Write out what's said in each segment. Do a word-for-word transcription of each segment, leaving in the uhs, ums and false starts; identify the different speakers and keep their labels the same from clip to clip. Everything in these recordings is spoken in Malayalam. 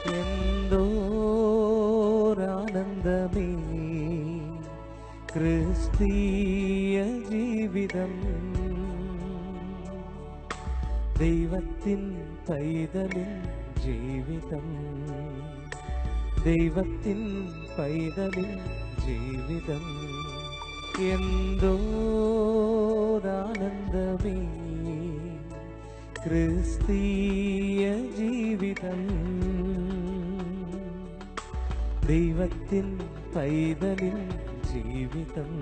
Speaker 1: എന്തോരാനന്ദമേ ക്രിസ്തീയ ജീവിതം. ദൈവത്തിൻ പൈതലിൻ ജീവിതം, ദൈവത്തിൻ പൈതലിൻ ജീവിതം. എന്തോരാനന്ദമേ ക്രിസ്തീയ ജീവിതം. ദൈവത്തിൻ പൈതലിൻ ജീവിതം,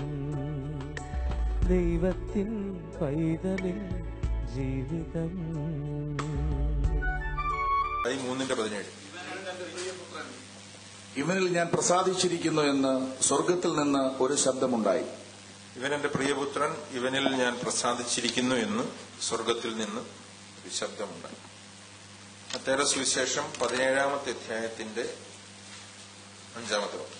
Speaker 1: ദൈവത്തിൻ പൈതലിൻ ജീവിതം.
Speaker 2: മൂന്നിന്റെ പതിനേഴ്.
Speaker 3: ഇവനിൽ ഞാൻ പ്രസാദിച്ചിരിക്കുന്നു എന്ന് സ്വർഗത്തിൽ നിന്ന് ഒരു ശബ്ദമുണ്ടായി.
Speaker 2: ഇവൻ എന്റെ പ്രിയപുത്രൻ, ഇവനിൽ ഞാൻ പ്രസാദിച്ചിരിക്കുന്നു എന്ന് സ്വർഗത്തിൽ നിന്ന് ഒരു ശബ്ദമുണ്ടായി. മത്തായിയുടെ സുവിശേഷം പതിനേഴാമത്തെ അധ്യായത്തിന്റെ അഞ്ചാമത്തെ വാക്യം.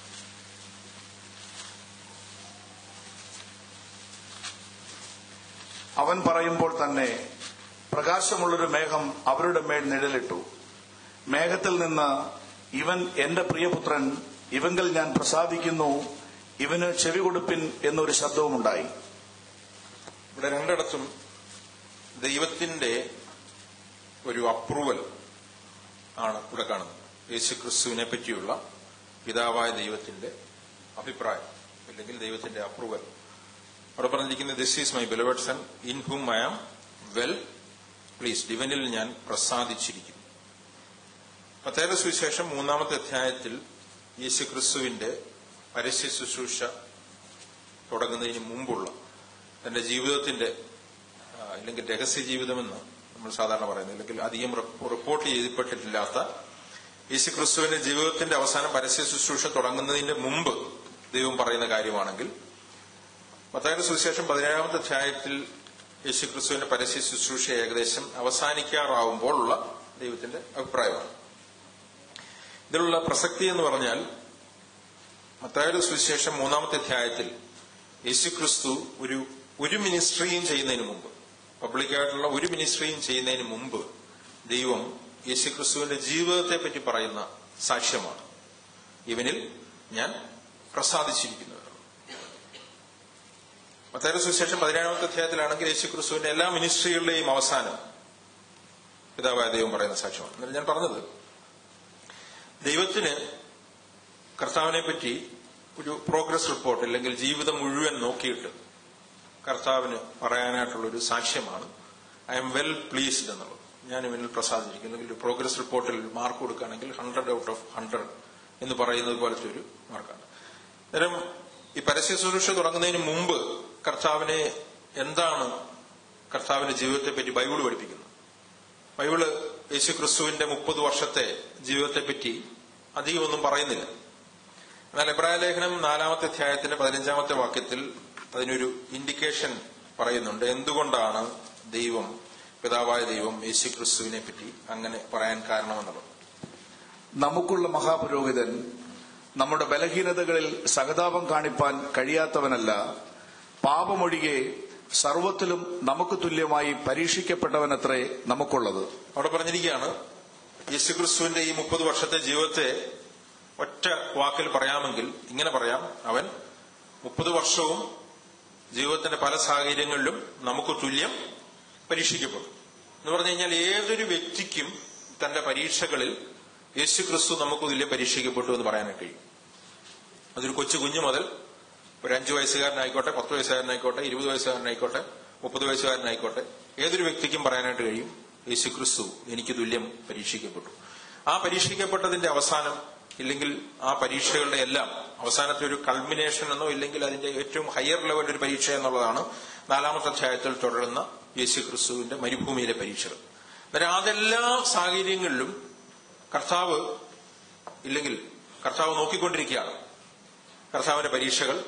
Speaker 3: അവൻ പറയുമ്പോൾ തന്നെ പ്രകാശമുള്ളൊരു മേഘം അവരുടെ മേൽ നിഴലിട്ടു. മേഘത്തിൽ നിന്ന് ഇവൻ എന്റെ പ്രിയപുത്രൻ, ഇവങ്കൽ ഞാൻ പ്രസാദിക്കുന്നു, ഇവന് ചെവി കൊടുപ്പിൻ എന്നൊരു ശബ്ദവുമുണ്ടായി.
Speaker 2: ഇവിടെ രണ്ടിടത്തും ദൈവത്തിന്റെ ഒരു അപ്രൂവൽ ആണ് ഇവിടെ കാണുന്നത്. യേശുക്രിസ്തുവിനെ പറ്റിയുള്ള പിതാവായ ദൈവത്തിന്റെ അഭിപ്രായം അല്ലെങ്കിൽ ദൈവത്തിന്റെ അപ്രൂവൽ. അവിടെ പറഞ്ഞിരിക്കുന്നത് this is my beloved son in whom I am well pleased. ഇവനിൽ ഞാൻ പ്രസാദിച്ചിരിക്കുന്നു. മത്തായിയുടെ സുവിശേഷം മൂന്നാമത്തെ അധ്യായത്തിൽ യേശുക്രിസ്തുവിന്റെ പരസ്യ ശുശ്രൂഷ തുടങ്ങുന്നതിന് മുമ്പുള്ള തന്റെ ജീവിതത്തിന്റെ അല്ലെങ്കിൽ രഹസ്യ ജീവിതമെന്ന് നമ്മൾ സാധാരണ പറയുന്നത്, അല്ലെങ്കിൽ അധികം റിപ്പോർട്ട് ചെയ്യപ്പെട്ടിട്ടില്ലാത്ത യേശുക്രിസ്തുവിന്റെ ജീവിതത്തിന്റെ അവസാനം പരസ്യ ശുശ്രൂഷ തുടങ്ങുന്നതിന്റെ മുമ്പ് ദൈവം പറയുന്ന കാര്യമാണെങ്കിൽ, മത്തായിയുടെ സുവിശേഷം പതിനേഴാമത്തെ അധ്യായത്തിൽ യേശുക്രിസ്തുവിന്റെ പരസ്യ ശുശ്രൂഷ ഏകദേശം അവസാനിക്കാറാവുമ്പോൾ ഉള്ള ദൈവത്തിന്റെ അഭിപ്രായമാണ്. ഇതിലുള്ള പ്രസക്തി എന്ന് പറഞ്ഞാൽ, മത്തായിയുടെ സുവിശേഷം മൂന്നാമത്തെ അധ്യായത്തിൽ യേശുക്രിസ്തു ഒരു ഒരു മിനിസ്ട്രിയും ചെയ്യുന്നതിന് മുമ്പ്, പബ്ലിക്കായിട്ടുള്ള ഒരു മിനിസ്ട്രിയും ചെയ്യുന്നതിന് മുമ്പ് ദൈവം യേശുക്രിസ്തുവിന്റെ ജീവിതത്തെ പറ്റി പറയുന്ന സാക്ഷ്യമാണ്. ഇവനിൽ ഞാൻ പ്രസാദിച്ചിരിക്കുന്നു. മത്തായിയുടെ സുവിശേഷം പതിനേഴാമത്തെ അധ്യായത്തിലാണെങ്കിൽ യേശുക്രിസ്തുവിന്റെ എല്ലാ മിനിസ്ട്രികളുടെയും അവസാനം പിതാവായ ദൈവം പറയുന്ന സാക്ഷ്യമാണ്. എന്നാൽ ഞാൻ പറഞ്ഞത്, ദൈവത്തിന് കർത്താവിനെ പറ്റി ഒരു പ്രോഗ്രസ് റിപ്പോർട്ട് അല്ലെങ്കിൽ ജീവിതം മുഴുവൻ നോക്കിയിട്ട് കർത്താവിന് പറയാനായിട്ടുള്ളൊരു സാക്ഷ്യമാണ് ഐ എം വെൽ പ്ലീസ്ഡ് എന്നുള്ളത്. ഞാൻ ഇവനിൽ പ്രസാദിച്ചിരിക്കുന്നു. അല്ലെങ്കിൽ ഒരു പ്രോഗ്രസ് റിപ്പോർട്ടിൽ മാർക്ക് കൊടുക്കുകയാണെങ്കിൽ ഹൺഡ്രഡ് ഔട്ട് ഓഫ് ഹൺഡ്രഡ് എന്ന് പറയുന്നത് പോലത്തെ ഒരു മാർക്കാണ്. അന്നേരം ഈ പരസ്യ ശുശ്രൂഷ തുടങ്ങുന്നതിന് മുമ്പ് കർത്താവിനെ എന്താണ് കർത്താവിന്റെ ജീവിതത്തെ പറ്റി ബൈബിള് പഠിപ്പിക്കുന്നത്? ബൈബിള് യേശുക്രിസ്തുവിന്റെ മുപ്പത് വർഷത്തെ ജീവിതത്തെ പറ്റി അധികം ഒന്നും പറയുന്നില്ല. എന്നാൽ എബ്രായ ലേഖനം നാലാമത്തെ അധ്യായത്തിന്റെ പതിനഞ്ചാമത്തെ വാക്യത്തിൽ അതിനൊരു ഇൻഡിക്കേഷൻ പറയുന്നുണ്ട്. എന്തുകൊണ്ടാണ് ദൈവം, പിതാവായ ദൈവം യേശുക്രിസ്തുവിനെ പറ്റി അങ്ങനെ പറയാൻ കാരണമെന്നുള്ളത്.
Speaker 3: നമുക്കുള്ള മഹാപുരോഹിതൻ നമ്മുടെ ബലഹീനതകളിൽ സഹതാപം കാണിപ്പാൻ കഴിയാത്തവനല്ല, പാപമൊഴികെ സർവത്തിലും നമുക്ക് തുല്യമായി പരീക്ഷിക്കപ്പെട്ടവനത്രേ നമുക്കുള്ളത്.
Speaker 2: അവിടെ പറഞ്ഞിരിക്കുകയാണ്, യേശുക്രിസ്തുവിന്റെ ഈ മുപ്പത് വർഷത്തെ ജീവിതത്തെ ഒറ്റ വാക്കിൽ പറയാമെങ്കിൽ ഇങ്ങനെ പറയാം: അവൻ മുപ്പത് വർഷവും ജീവിതത്തിന്റെ പല സാഹചര്യങ്ങളിലും നമുക്ക് തുല്യം പരീക്ഷിക്കപ്പെട്ടു. എന്ന് പറഞ്ഞു കഴിഞ്ഞാൽ ഏതൊരു വ്യക്തിക്കും തന്റെ പരീക്ഷകളിൽ യേശുക്രിസ്തു നമുക്ക് തുല്യം പരീക്ഷിക്കപ്പെട്ടു എന്ന് പറയാനായിട്ട് കഴിയും. അതൊരു കൊച്ചു കുഞ്ഞു മുതൽ ഒരു അഞ്ചു വയസ്സുകാരനായിക്കോട്ടെ, പത്ത് വയസ്സുകാരനായിക്കോട്ടെ, ഇരുപത് വയസ്സുകാരനായിക്കോട്ടെ, മുപ്പത് വയസ്സുകാരനായിക്കോട്ടെ, ഏതൊരു വ്യക്തിക്കും പറയാനായിട്ട് കഴിയും യേശുക്രിസ്തു എനിക്ക് തുല്യം പരീക്ഷിക്കപ്പെട്ടു. ആ പരീക്ഷിക്കപ്പെട്ടതിന്റെ അവസാനം, ഇല്ലെങ്കിൽ ആ പരീക്ഷകളുടെ എല്ലാം അവസാനത്തെ ഒരു കൾമിനേഷൻ എന്നോ ഇല്ലെങ്കിൽ അതിന്റെ ഏറ്റവും ഹയർ ലെവൽ ഒരു പരീക്ഷ എന്നുള്ളതാണ് നാലാമത്തെ അധ്യായത്തിൽ തുടരുന്ന യേശുക്രിസ്തുവിന്റെ മരുഭൂമിയിലെ പരീക്ഷകൾ. അന്നേരം അതെല്ലാ സാഹചര്യങ്ങളിലും കർത്താവ് ഇല്ലെങ്കിൽ കർത്താവ് നോക്കിക്കൊണ്ടിരിക്കുകയാണ് കർത്താവിന്റെ പരീക്ഷകൾ.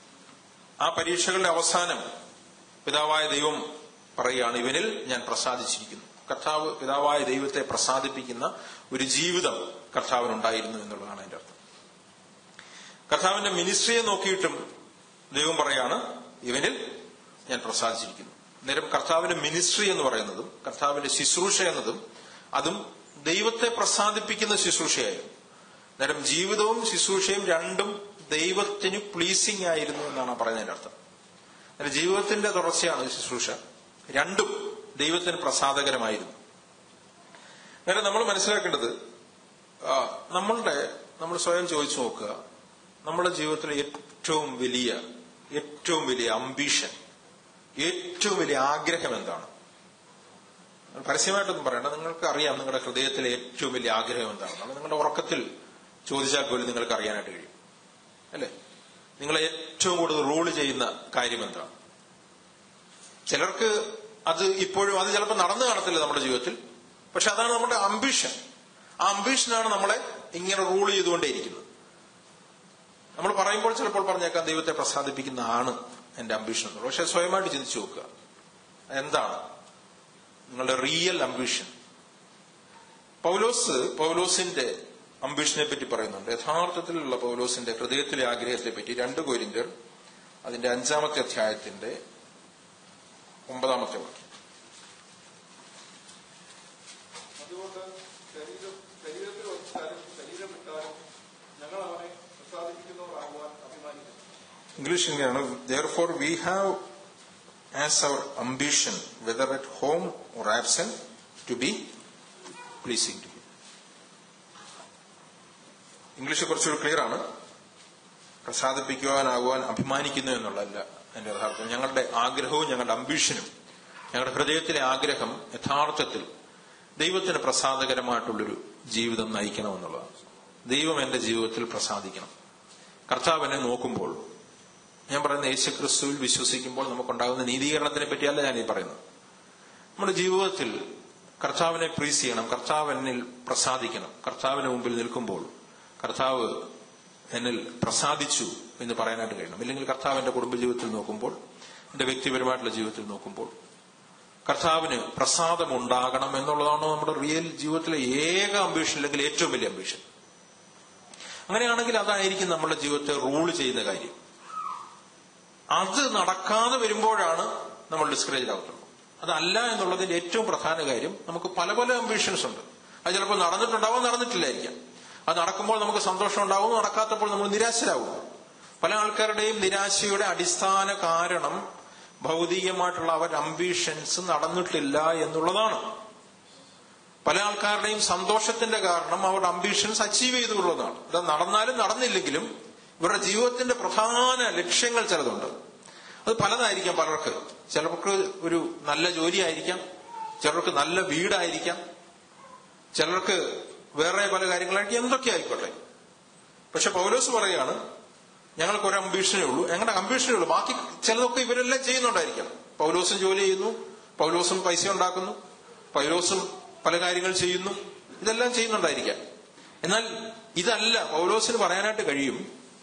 Speaker 2: ആ പരീക്ഷകളുടെ അവസാനം പിതാവായ ദൈവം പറയുകയാണ്, ഇവനിൽ ഞാൻ പ്രസാദിച്ചിരിക്കുന്നു. കർത്താവ് പിതാവായ ദൈവത്തെ പ്രസാദിപ്പിക്കുന്ന ഒരു ജീവിതം കർത്താവിനുണ്ടായിരുന്നു എന്നുള്ളതാണ് അതിന്റെ അർത്ഥം. കർത്താവിന്റെ മിനിസ്ട്രിയെ നോക്കിയിട്ടും ദൈവം പറയാണ്, ഇവനിൽ ഞാൻ പ്രസാദിച്ചിരിക്കുന്നു. നേരം കർത്താവിന്റെ മിനിസ്ട്രി എന്ന് പറയുന്നതും കർത്താവിന്റെ ശുശ്രൂഷ എന്നതും അതും ദൈവത്തെ പ്രസാദിപ്പിക്കുന്ന ശുശ്രൂഷയായിരുന്നു. നേരം ജീവിതവും ശുശ്രൂഷയും രണ്ടും ദൈവത്തിന് പ്ലീസിംഗ് ആയിരുന്നു എന്നാണ് പറയുന്നതിന്റെ അർത്ഥം. അതായത് ജീവിതത്തിന്റെ തുടർച്ചയാണ് ശുശ്രൂഷ, രണ്ടും ദൈവത്തിന് പ്രസാദകരമായിരുന്നു. നേരം നമ്മൾ മനസ്സിലാക്കേണ്ടത്, നമ്മളുടെ നമ്മൾ സ്വയം ചോദിച്ചു നോക്കുക, നമ്മുടെ ജീവിതത്തിലെ ഏറ്റവും വലിയ ഏറ്റവും വലിയ അംബീഷൻ, ഏറ്റവും വലിയ ആഗ്രഹം എന്താണ്? പരസ്യമായിട്ടൊന്നും പറയണ്ട, നിങ്ങൾക്ക് അറിയാം നിങ്ങളുടെ ഹൃദയത്തിലെ ഏറ്റവും വലിയ ആഗ്രഹം എന്താണെന്നാണ്. നിങ്ങളുടെ ഉറക്കത്തിൽ ചോദിച്ചാൽ പോലും നിങ്ങൾക്ക് അറിയാനായിട്ട് കഴിയും, അല്ലെ? നിങ്ങളെ ഏറ്റവും കൂടുതൽ റൂള് ചെയ്യുന്ന കാര്യം എന്താണ്? ചിലർക്ക് അത് ഇപ്പോഴും അത് ചിലപ്പോൾ നടന്നു കാണത്തില്ല നമ്മുടെ ജീവിതത്തിൽ, പക്ഷെ അതാണ് നമ്മുടെ അംബീഷൻ. ആ അംബീഷനാണ് നമ്മളെ ഇങ്ങനെ റൂൾ ചെയ്തുകൊണ്ടേയിരിക്കുന്നത്. നമ്മൾ പറയുമ്പോൾ ചിലപ്പോൾ പറഞ്ഞേക്കാം ദൈവത്തെ പ്രസാദിപ്പിക്കുന്നതാണ് എന്റെ അംബീഷൻ എന്നുള്ളത്. പക്ഷെ സ്വയമായിട്ട് ചിന്തിച്ചു നോക്കുക, എന്താണ് നിങ്ങളുടെ റിയൽ അംബീഷൻ? പൗലോസ് പൗലോസിന്റെ അംബീഷനെ പറ്റി പറയുന്നുണ്ട്. യഥാർത്ഥത്തിലുള്ള പൗലോസിന്റെ ഹൃദയത്തിലെ ആഗ്രഹത്തെ പറ്റി രണ്ട് കൊരിന്ത്യർ അതിന്റെ അഞ്ചാമത്തെ അധ്യായത്തിന്റെ ഒമ്പതാമത്തെ വാക്യം. അതുകൊണ്ട് ശരീരം ശരീരത്തിൽ വച്ചാലും ശരീരം വിട്ടാലും ഞങ്ങൾ അവനെ പ്രസാദിപ്പിക്കുന്നവരാകുവാൻ അഭിമാനിക്കുന്നു. ഇംഗ്ലീഷ് ഇങ്ങനെയാണ്, therefore we have as our ambition, whether at home or absent, to be pleasing to him. English കുറച്ചുകൂടി ക്ലിയർ ആണ്. പ്രസാദിപ്പിക്കുവാനാകുവാൻ അഭിമാനിക്കുന്നു എന്നുള്ളതല്ല എന്റെ യഥാർത്ഥം. ഞങ്ങളുടെ ആഗ്രഹവും ഞങ്ങളുടെ അംബീഷനും, ഞങ്ങളുടെ ഹൃദയത്തിലെ ആഗ്രഹം യഥാർത്ഥത്തിൽ ദൈവത്തിന് പ്രസാദകരമായിട്ടുള്ളൊരു ജീവിതം നയിക്കണമെന്നുള്ളതാണ്. ദൈവം എന്റെ ജീവിതത്തിൽ പ്രസാദിക്കണം. കർത്താവിനെ നോക്കുമ്പോൾ, ഞാൻ പറയുന്ന യേശുക്രിസ്തുവിൽ വിശ്വസിക്കുമ്പോൾ നമുക്കുണ്ടാകുന്ന നീതീകരണത്തിനെ പറ്റിയല്ല ഞാൻ ഈ പറയുന്നത്. നമ്മുടെ ജീവിതത്തിൽ കർത്താവിനെ പ്രീസ് ചെയ്യണം, കർത്താവ് എന്നിൽ പ്രസാദിക്കണം. കർത്താവിന് മുമ്പിൽ നിൽക്കുമ്പോൾ കർത്താവ് എന്നിൽ പ്രസാദിച്ചു എന്ന് പറയാനായിട്ട് കഴിയണം. ഇല്ലെങ്കിൽ കർത്താവ് എന്റെ കുടുംബജീവിതത്തിൽ നോക്കുമ്പോൾ, എന്റെ വ്യക്തിപരമായിട്ടുള്ള ജീവിതത്തിൽ നോക്കുമ്പോൾ കർത്താവിന് പ്രസാദമുണ്ടാകണം എന്നുള്ളതാണ് നമ്മുടെ റിയൽ ജീവിതത്തിലെ ഏക അംബീഷൻ, അല്ലെങ്കിൽ ഏറ്റവും വലിയ അംബീഷൻ. അങ്ങനെയാണെങ്കിൽ അതായിരിക്കും നമ്മുടെ ജീവിതത്തെ റൂൾ ചെയ്യുന്ന കാര്യം. അത് നടക്കാതെ വരുമ്പോഴാണ് നമ്മൾ ഡിസ്കറേജ് ആവുന്നത്. അതല്ല എന്നുള്ളതിന്റെ ഏറ്റവും പ്രധാന കാര്യം, നമുക്ക് പല പല അംബീഷൻസ് ഉണ്ട്. അത് ചിലപ്പോൾ നടന്നിട്ടുണ്ടാവും, നടന്നിട്ടില്ലായിരിക്കാം. അത് നടക്കുമ്പോൾ നമുക്ക് സന്തോഷം ഉണ്ടാവും, നടക്കാത്തപ്പോൾ നമ്മൾ നിരാശരാകും. പല ആൾക്കാരുടെയും നിരാശയുടെ അടിസ്ഥാന കാരണം ഭൗതികമായിട്ടുള്ള അവരുടെ അംബീഷൻസ് നടന്നിട്ടില്ല എന്നുള്ളതാണ്. പല ആൾക്കാരുടെയും സന്തോഷത്തിന്റെ കാരണം അവരുടെ അംബീഷൻസ് അച്ചീവ് ചെയ്തുള്ളതാണ്. ഇത് നടന്നാലും നടന്നില്ലെങ്കിലും ഇവരുടെ ജീവിതത്തിന്റെ പ്രധാന ലക്ഷ്യങ്ങൾ ചിലതുണ്ട്. അത് പലതായിരിക്കാം. പലർക്ക് ചിലർക്ക് ഒരു നല്ല ജോലിയായിരിക്കാം, ചിലർക്ക് നല്ല വീടായിരിക്കാം, ചിലർക്ക് വേറെ പല കാര്യങ്ങളായിരിക്കും, എന്തൊക്കെ ആയിക്കോട്ടെ. പക്ഷെ പൗലോസ് പറയാണ്, ഞങ്ങൾക്ക് ഒരു അംബീഷനേ ഉള്ളൂ, ഞങ്ങളുടെ അംബീഷനേ ഉള്ളൂ. ബാക്കി ചിലതൊക്കെ ഇവരെല്ലാം ചെയ്യുന്നുണ്ടായിരിക്കണം. പൗലോസും ജോലി ചെയ്യുന്നു, പൗലോസും പൈസ ഉണ്ടാക്കുന്നു, പൗലോസും പല കാര്യങ്ങൾ ചെയ്യുന്നു, ഇതെല്ലാം ചെയ്യുന്നുണ്ടായിരിക്കാം. എന്നാൽ ഇതല്ല പൗലോസിന് പറയാനായിട്ട് കഴിയും,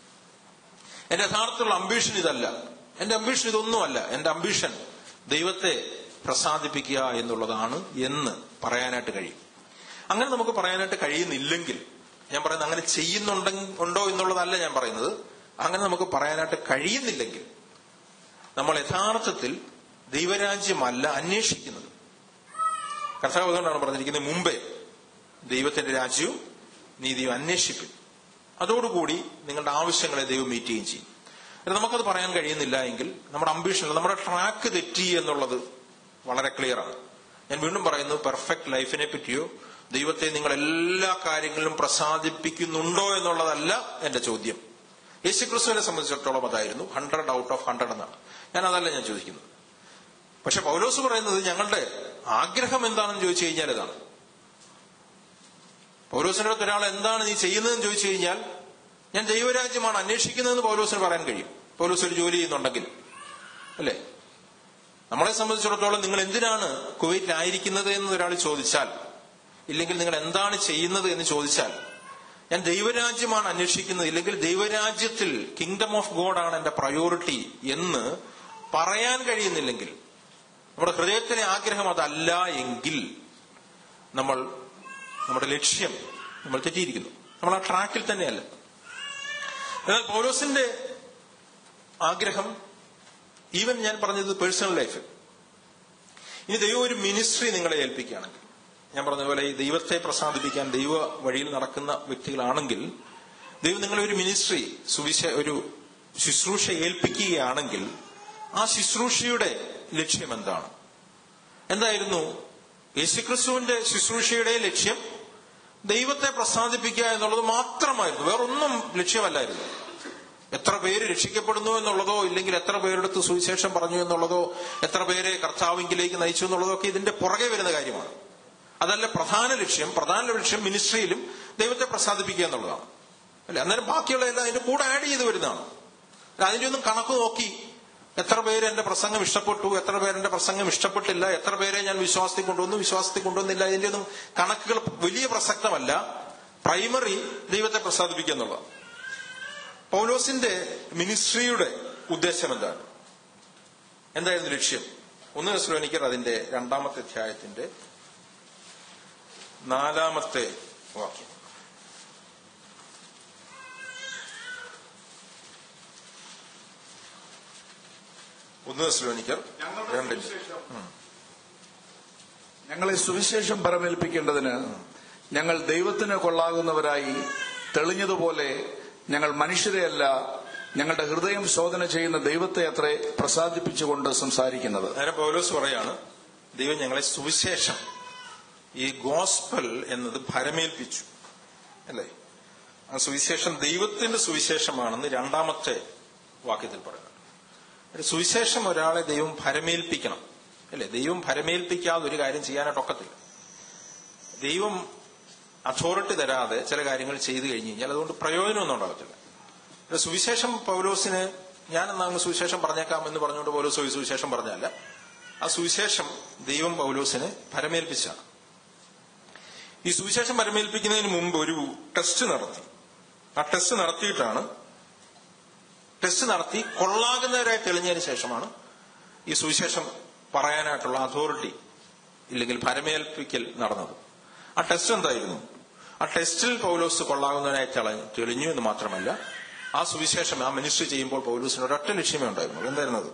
Speaker 2: എന്റെ യഥാർത്ഥത്തിലുള്ള അംബീഷൻ ഇതല്ല, എന്റെ അംബീഷൻ ഇതൊന്നുമല്ല, എന്റെ അംബീഷൻ ദൈവത്തെ പ്രസാദിപ്പിക്കുക എന്നുള്ളതാണ് എന്ന് പറയാനായിട്ട് കഴിയും. അങ്ങനെ നമുക്ക് പറയാനായിട്ട് കഴിയുന്നില്ലെങ്കിൽ, ഞാൻ പറയുന്നത് അങ്ങനെ ചെയ്യുന്നുണ്ടെ ഉണ്ടോ എന്നുള്ളതല്ല ഞാൻ പറയുന്നത്, അങ്ങനെ നമുക്ക് പറയാനായിട്ട് കഴിയുന്നില്ലെങ്കിൽ നമ്മൾ യഥാർത്ഥത്തിൽ ദൈവരാജ്യമല്ല അന്വേഷിക്കുന്നത്. കർത്താവ് അതുകൊണ്ടാണ് പറഞ്ഞിരിക്കുന്നത്, മുമ്പേ ദൈവത്തിന്റെ രാജ്യവും നീതിയും അന്വേഷിപ്പിക്കും, അതോടുകൂടി നിങ്ങളുടെ ആവശ്യങ്ങളെ ദൈവം മീറ്റ് ചെയ്യുകയും ചെയ്യും. നമുക്കത് പറയാൻ കഴിയുന്നില്ല എങ്കിൽ നമ്മുടെ അംബീഷൻ, നമ്മുടെ ട്രാക്ക് തെറ്റി എന്നുള്ളത് വളരെ ക്ലിയർ ആണ്. ഞാൻ വീണ്ടും പറയുന്നു, പെർഫെക്റ്റ് ലൈഫിനെ പറ്റിയോ ദൈവത്തെ നിങ്ങൾ എല്ലാ കാര്യങ്ങളിലും പ്രസാദിപ്പിക്കുന്നുണ്ടോ എന്നുള്ളതല്ല എന്റെ ചോദ്യം. യേശുക്രിസ്തുവിനെ സംബന്ധിച്ചിടത്തോളം അതായിരുന്നു ഹൺഡ്രഡ് ഔട്ട് ഓഫ് ഹൺഡ്രഡ് എന്നാണ്. ഞാൻ അതല്ല ഞാൻ ചോദിക്കുന്നത്. പക്ഷെ പൗലോസ് പറയുന്നത് ഞങ്ങളുടെ ആഗ്രഹം എന്താണെന്ന് ചോദിച്ചു കഴിഞ്ഞാൽ ഇതാണ്. പൗലോസിന്റെ അടുത്ത് ഒരാൾ എന്താണ് നീ ചെയ്യുന്നതെന്ന് ചോദിച്ചു കഴിഞ്ഞാൽ, ഞാൻ ദൈവരാജ്യമാണ് അന്വേഷിക്കുന്നതെന്ന് പൗലോസിന് പറയാൻ കഴിയും. പൗലോസ് ഒരു ജോലി ചെയ്യുന്നുണ്ടെങ്കിൽ, അല്ലെ? നമ്മളെ സംബന്ധിച്ചിടത്തോളം നിങ്ങൾ എന്തിനാണ് കുവൈറ്റിലായിരിക്കുന്നത് എന്ന് ഒരാൾ ചോദിച്ചാൽ, ഇല്ലെങ്കിൽ നിങ്ങൾ എന്താണ് ചെയ്യുന്നത് എന്ന് ചോദിച്ചാൽ, ഞാൻ ദൈവരാജ്യമാണ് അന്വേഷിക്കുന്നത്, ഇല്ലെങ്കിൽ ദൈവരാജ്യത്തിൽ കിങ്ഡം ഓഫ് ഗോഡ് ആണ് എന്റെ പ്രയോറിറ്റി എന്ന് പറയാൻ കഴിയുന്നില്ലെങ്കിൽ, നമ്മുടെ ഹൃദയത്തിലെ ആഗ്രഹം അതല്ല എങ്കിൽ നമ്മൾ നമ്മുടെ ലക്ഷ്യം നമ്മൾ തെറ്റിയിരിക്കുന്നു. നമ്മൾ ആ ട്രാക്കിൽ തന്നെയല്ല. എന്നാൽ പൗലോസിന്റെ ആഗ്രഹം, ഈവൻ ഞാൻ പറഞ്ഞത് പേഴ്സണൽ ലൈഫ്, ഇനി ദൈവം ഒരു മിനിസ്ട്രി നിങ്ങളെ ഏൽപ്പിക്കുകയാണെങ്കിൽ, ഞാൻ പറഞ്ഞതുപോലെ ഈ ദൈവത്തെ പ്രസാദിപ്പിക്കാൻ ദൈവ വഴിയിൽ നടക്കുന്ന വ്യക്തികളാണെങ്കിൽ, ദൈവം നിങ്ങളെ ഒരു മിനിസ്ട്രി സുവിശ ഒരു ശുശ്രൂഷ ഏൽപ്പിക്കുകയാണെങ്കിൽ ആ ശുശ്രൂഷയുടെ ലക്ഷ്യം എന്താണ്? എന്തായിരുന്നു? യേശുക്രിസ്തുവിന്റെ ശുശ്രൂഷയുടെ ലക്ഷ്യം ദൈവത്തെ പ്രസാദിപ്പിക്കുക എന്നുള്ളത് മാത്രമായിരുന്നു. വേറൊന്നും ലക്ഷ്യമല്ലായിരുന്നു. എത്ര പേര് രക്ഷിക്കപ്പെടുന്നു എന്നുള്ളതോ, ഇല്ലെങ്കിൽ എത്ര പേരെടുത്ത് സുവിശേഷം പറഞ്ഞു എന്നുള്ളതോ, എത്ര പേരെ കർത്താവിങ്കിലേക്ക് നയിച്ചു എന്നുള്ളതോ ഒക്കെ ഇതിന്റെ പുറകെ വരുന്ന കാര്യമാണ്. അതല്ല പ്രധാന ലക്ഷ്യം. പ്രധാന ലക്ഷ്യം മിനിസ്ട്രിയിലും ദൈവത്തെ പ്രസാദിപ്പിക്കുക എന്നുള്ളതാണ്, അല്ലെ? അന്നേരം ബാക്കിയുള്ള എല്ലാം അതിന്റെ കൂടെ ആഡ് ചെയ്ത് വരുന്നതാണ്. അതിന്റെ ഒന്നും കണക്ക് നോക്കി എത്ര പേര് എന്റെ പ്രസംഗം ഇഷ്ടപ്പെട്ടു, എത്ര പേരെന്റെ പ്രസംഗം ഇഷ്ടപ്പെട്ടില്ല, എത്ര പേരെ ഞാൻ വിശ്വാസത്തിൽ കൊണ്ടുവന്നു, വിശ്വാസത്തിൽ കൊണ്ടുവന്നില്ല, ഇതിന്റെ ഒന്നും കണക്കുകൾ വലിയ പ്രസക്തമല്ല. പ്രൈമറി ദൈവത്തെ പ്രസാദിപ്പിക്കുക എന്നുള്ളതാണ്. പൗലോസിന്റെ മിനിസ്ട്രിയുടെ ഉദ്ദേശം എന്താണ്? എന്തായിരുന്നു ലക്ഷ്യം? ഒന്ന് തെസ്സലോനിക്കർ അതിന്റെ രണ്ടാമത്തെ അധ്യായത്തിന്റെ നാലാമത്തെ വാക്യം. ഒന്ന് തെസ്സലോനിക്കർ രണ്ടിന്റെ
Speaker 3: ഞങ്ങളെ സുവിശേഷം പരമേൽപ്പിക്കേണ്ടതിന് ഞങ്ങൾ ദൈവത്തിന് കൊള്ളാകുന്നവരായി തെളിഞ്ഞതുപോലെ ഞങ്ങൾ മനുഷ്യരെയല്ല, ഞങ്ങളുടെ ഹൃദയം ശോധന ചെയ്യുന്ന ദൈവത്തെ അത്രേ പ്രസാദിപ്പിച്ചുകൊണ്ട് സംസാരിക്കുന്നത്.
Speaker 2: നേരെ പൗലോസ് പറയാണ്, ദൈവം ഞങ്ങളെ സുവിശേഷം, ഈ ഗോസ്പൽ എന്നത് ഭരമേൽപ്പിച്ചു, അല്ലേ? ആ സുവിശേഷം ദൈവത്തിന്റെ സുവിശേഷമാണെന്ന് രണ്ടാമത്തെ വാക്യത്തിൽ പറയുന്നത്. സുവിശേഷം ഒരാളെ ദൈവം ഭരമേൽപ്പിക്കണം, അല്ലെ? ദൈവം ഭരമേൽപ്പിക്കാതെ ഒരു കാര്യം ചെയ്യാനായിട്ട് ഒക്കത്തില്ല. ദൈവം അതോറിറ്റി തരാതെ ചില കാര്യങ്ങൾ ചെയ്തു കഴിഞ്ഞു കഴിഞ്ഞാൽ അതുകൊണ്ട് പ്രയോജനമൊന്നും ഉണ്ടാകത്തില്ല. സുവിശേഷം പൗലോസിന് ഞാൻ എന്നാണ് സുവിശേഷം പറഞ്ഞേക്കാം എന്ന് പറഞ്ഞുകൊണ്ട് പൗലോസ് സുവിശേഷം പറഞ്ഞല്ല. ആ സുവിശേഷം ദൈവം പൗലോസിന് ഭരമേൽപ്പിച്ചാണ്. ഈ സുവിശേഷം ഭരമേൽപ്പിക്കുന്നതിന് മുമ്പ് ഒരു ടെസ്റ്റ് നടത്തി. ആ ടെസ്റ്റ് നടത്തിയിട്ടാണ് ടെസ്റ്റ് നടത്തി കൊള്ളാകുന്നവരായി തെളിഞ്ഞതിന് ശേഷമാണ് ഈ സുവിശേഷം പറയാനായിട്ടുള്ള അതോറിറ്റി ഇല്ലെങ്കിൽ ഭരമേൽപ്പിക്കൽ നടന്നത്. ആ ടെസ്റ്റ് എന്തായിരുന്നു? ആ ടെസ്റ്റിൽ പൗലോസ് കൊള്ളാകുന്നവനായി തെളിഞ്ഞു എന്ന് മാത്രമല്ല, ആ സുവിശേഷം ആ മിനിസ്ട്രി ചെയ്യുമ്പോൾ പൗലോസിന് ഒരൊറ്റ ലക്ഷ്യമേ ഉണ്ടായിരുന്നു. എന്തായിരുന്നത്?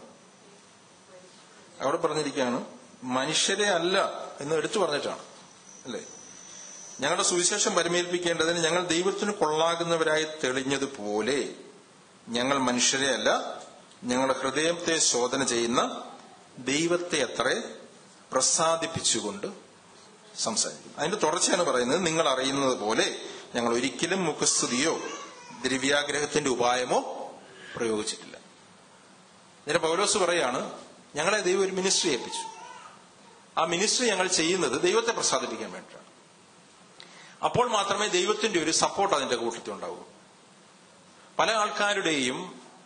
Speaker 2: അവിടെ പറഞ്ഞിരിക്കുകയാണ്, മനുഷ്യരെ അല്ല എന്ന് എടുത്തു പറഞ്ഞിട്ടാണ്, അല്ലേ? ഞങ്ങളുടെ സുവിശേഷം പരിമേൽപ്പിക്കേണ്ടതിന് ഞങ്ങൾ ദൈവത്തിന് കൊള്ളാകുന്നവരായി തെളിഞ്ഞതുപോലെ ഞങ്ങൾ മനുഷ്യരെ അല്ല, ഞങ്ങളുടെ ഹൃദയത്തെ ശോധന ചെയ്യുന്ന ദൈവത്തെ അത്രേ പ്രസാദിപ്പിച്ചുകൊണ്ട് സംസാരിക്കും. അതിന്റെ തുടർച്ചയാണ് പറയുന്നത്, നിങ്ങൾ അറിയുന്നത് പോലെ ഞങ്ങൾ ഒരിക്കലും മുഖസ്തുതിയോ ദ്രവ്യാഗ്രഹത്തിന്റെ ഉപായമോ പ്രയോഗിച്ചിട്ടില്ല. നേരെ പൗലോസ് പറയാണ്, ഞങ്ങളെ ദൈവം ഒരു മിനിസ്ട്രി ഏൽപ്പിച്ചു. ആ മിനിസ്ട്രി ഞങ്ങൾ ചെയ്യുന്നത് ദൈവത്തെ പ്രസാദിപ്പിക്കാൻ വേണ്ടിയിട്ടാണ്. അപ്പോൾ മാത്രമേ ദൈവത്തിന്റെ ഒരു സപ്പോർട്ട് അതിന്റെ കൂട്ടത്തിൽ ഉണ്ടാവൂ. പല ആൾക്കാരുടെയും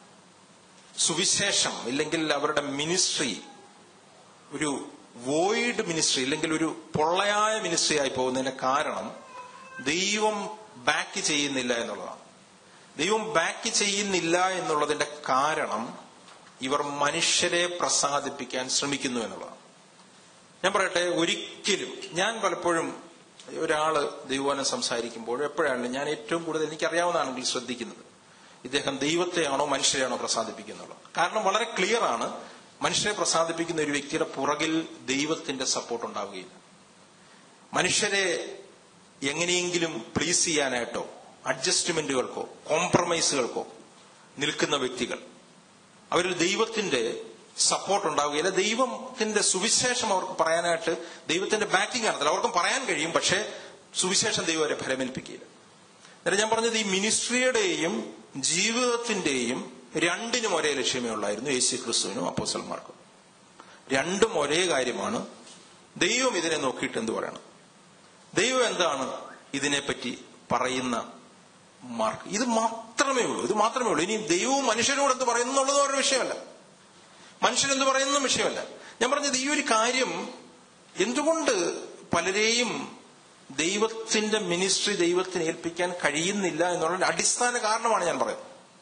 Speaker 2: സുവിശേഷം ഇല്ലെങ്കിൽ അവരുടെ മിനിസ്ട്രി ഒരു വോയിഡ് മിനിസ്ട്രി ഇല്ലെങ്കിൽ ഒരു പൊള്ളയായ മിനിസ്ട്രി ആയി പോകുന്നതിന്റെ കാരണം ദൈവം ബാക്ക് ചെയ്യുന്നില്ല എന്നുള്ളതാണ്. ദൈവം ബാക്ക് ചെയ്യുന്നില്ല എന്നുള്ളതിന്റെ കാരണം ഇവർ മനുഷ്യരെ പ്രസാദിപ്പിക്കാൻ ശ്രമിക്കുന്നു എന്നുള്ളതാണ്. ഞാൻ പറയട്ടെ, ഒരിക്കലും ഞാൻ പലപ്പോഴും ഒരാള് ദൈവവചനം സംസാരിക്കുമ്പോൾ എപ്പോഴാണ് ഞാൻ ഏറ്റവും കൂടുതൽ എനിക്കറിയാവുന്നതാണെങ്കിൽ ശ്രദ്ധിക്കുന്നത്, ഇദ്ദേഹം ദൈവത്തെയാണോ മനുഷ്യരെയാണോ പ്രസാദിപ്പിക്കുന്നുള്ളത്. കാരണം വളരെ ക്ലിയർ ആണ്, മനുഷ്യരെ പ്രസാദിപ്പിക്കുന്ന ഒരു വ്യക്തിയുടെ പുറകിൽ ദൈവത്തിന്റെ സപ്പോർട്ട് ഉണ്ടാവുകയില്ല. മനുഷ്യരെ എങ്ങനെയെങ്കിലും പ്ലീസ് ചെയ്യാനായിട്ടോ അഡ്ജസ്റ്റ്മെന്റുകൾക്കോ കോംപ്രമൈസുകൾക്കോ നിൽക്കുന്ന വ്യക്തികൾ, അവരിൽ ദൈവത്തിന്റെ സപ്പോർട്ട് ഉണ്ടാവുകയില്ല. ദൈവത്തിന്റെ സുവിശേഷം അവർക്ക് പറയാനായിട്ട് ദൈവത്തിന്റെ ബാക്കിംഗ് കാണത്തില്ല. അവർക്കും പറയാൻ കഴിയും, പക്ഷേ സുവിശേഷം ദൈവം അവരെ ഫലമേൽപ്പിക്കുകയില്ല. എന്നിട്ട് ഞാൻ പറഞ്ഞത്, ഈ മിനിസ്ട്രിയുടെയും ജീവിതത്തിന്റെയും രണ്ടിനും ഒരേ ലക്ഷ്യമേ ഉള്ളായിരുന്നു, യേശു ക്രിസ്തുവിനും അപ്പോസ്തലന്മാർക്കും. രണ്ടും ഒരേ കാര്യമാണ്. ദൈവം ഇതിനെ നോക്കിയിട്ട് എന്ത് പറയണം, ദൈവം എന്താണ് ഇതിനെപ്പറ്റി പറയുന്ന മാർക്ക്, ഇത് മാത്രമേ ഉള്ളൂ. ഇത് മാത്രമേ ഉള്ളൂ. ഇനി ദൈവവും മനുഷ്യരോട് എന്ത് പറയുന്നു എന്നുള്ളത് ഒരു വിഷയമല്ല, മനുഷ്യരെന്ത് പറയുന്ന വിഷയമല്ല. ഞാൻ പറഞ്ഞത്, ഈ ഒരു കാര്യം എന്തുകൊണ്ട് പലരെയും ദൈവത്തിന്റെ മിനിസ്ട്രി ദൈവത്തിന് ഏൽപ്പിക്കാൻ കഴിയുന്നില്ല എന്നുള്ള അടിസ്ഥാന കാരണമാണ് ഞാൻ പറയുന്നത്.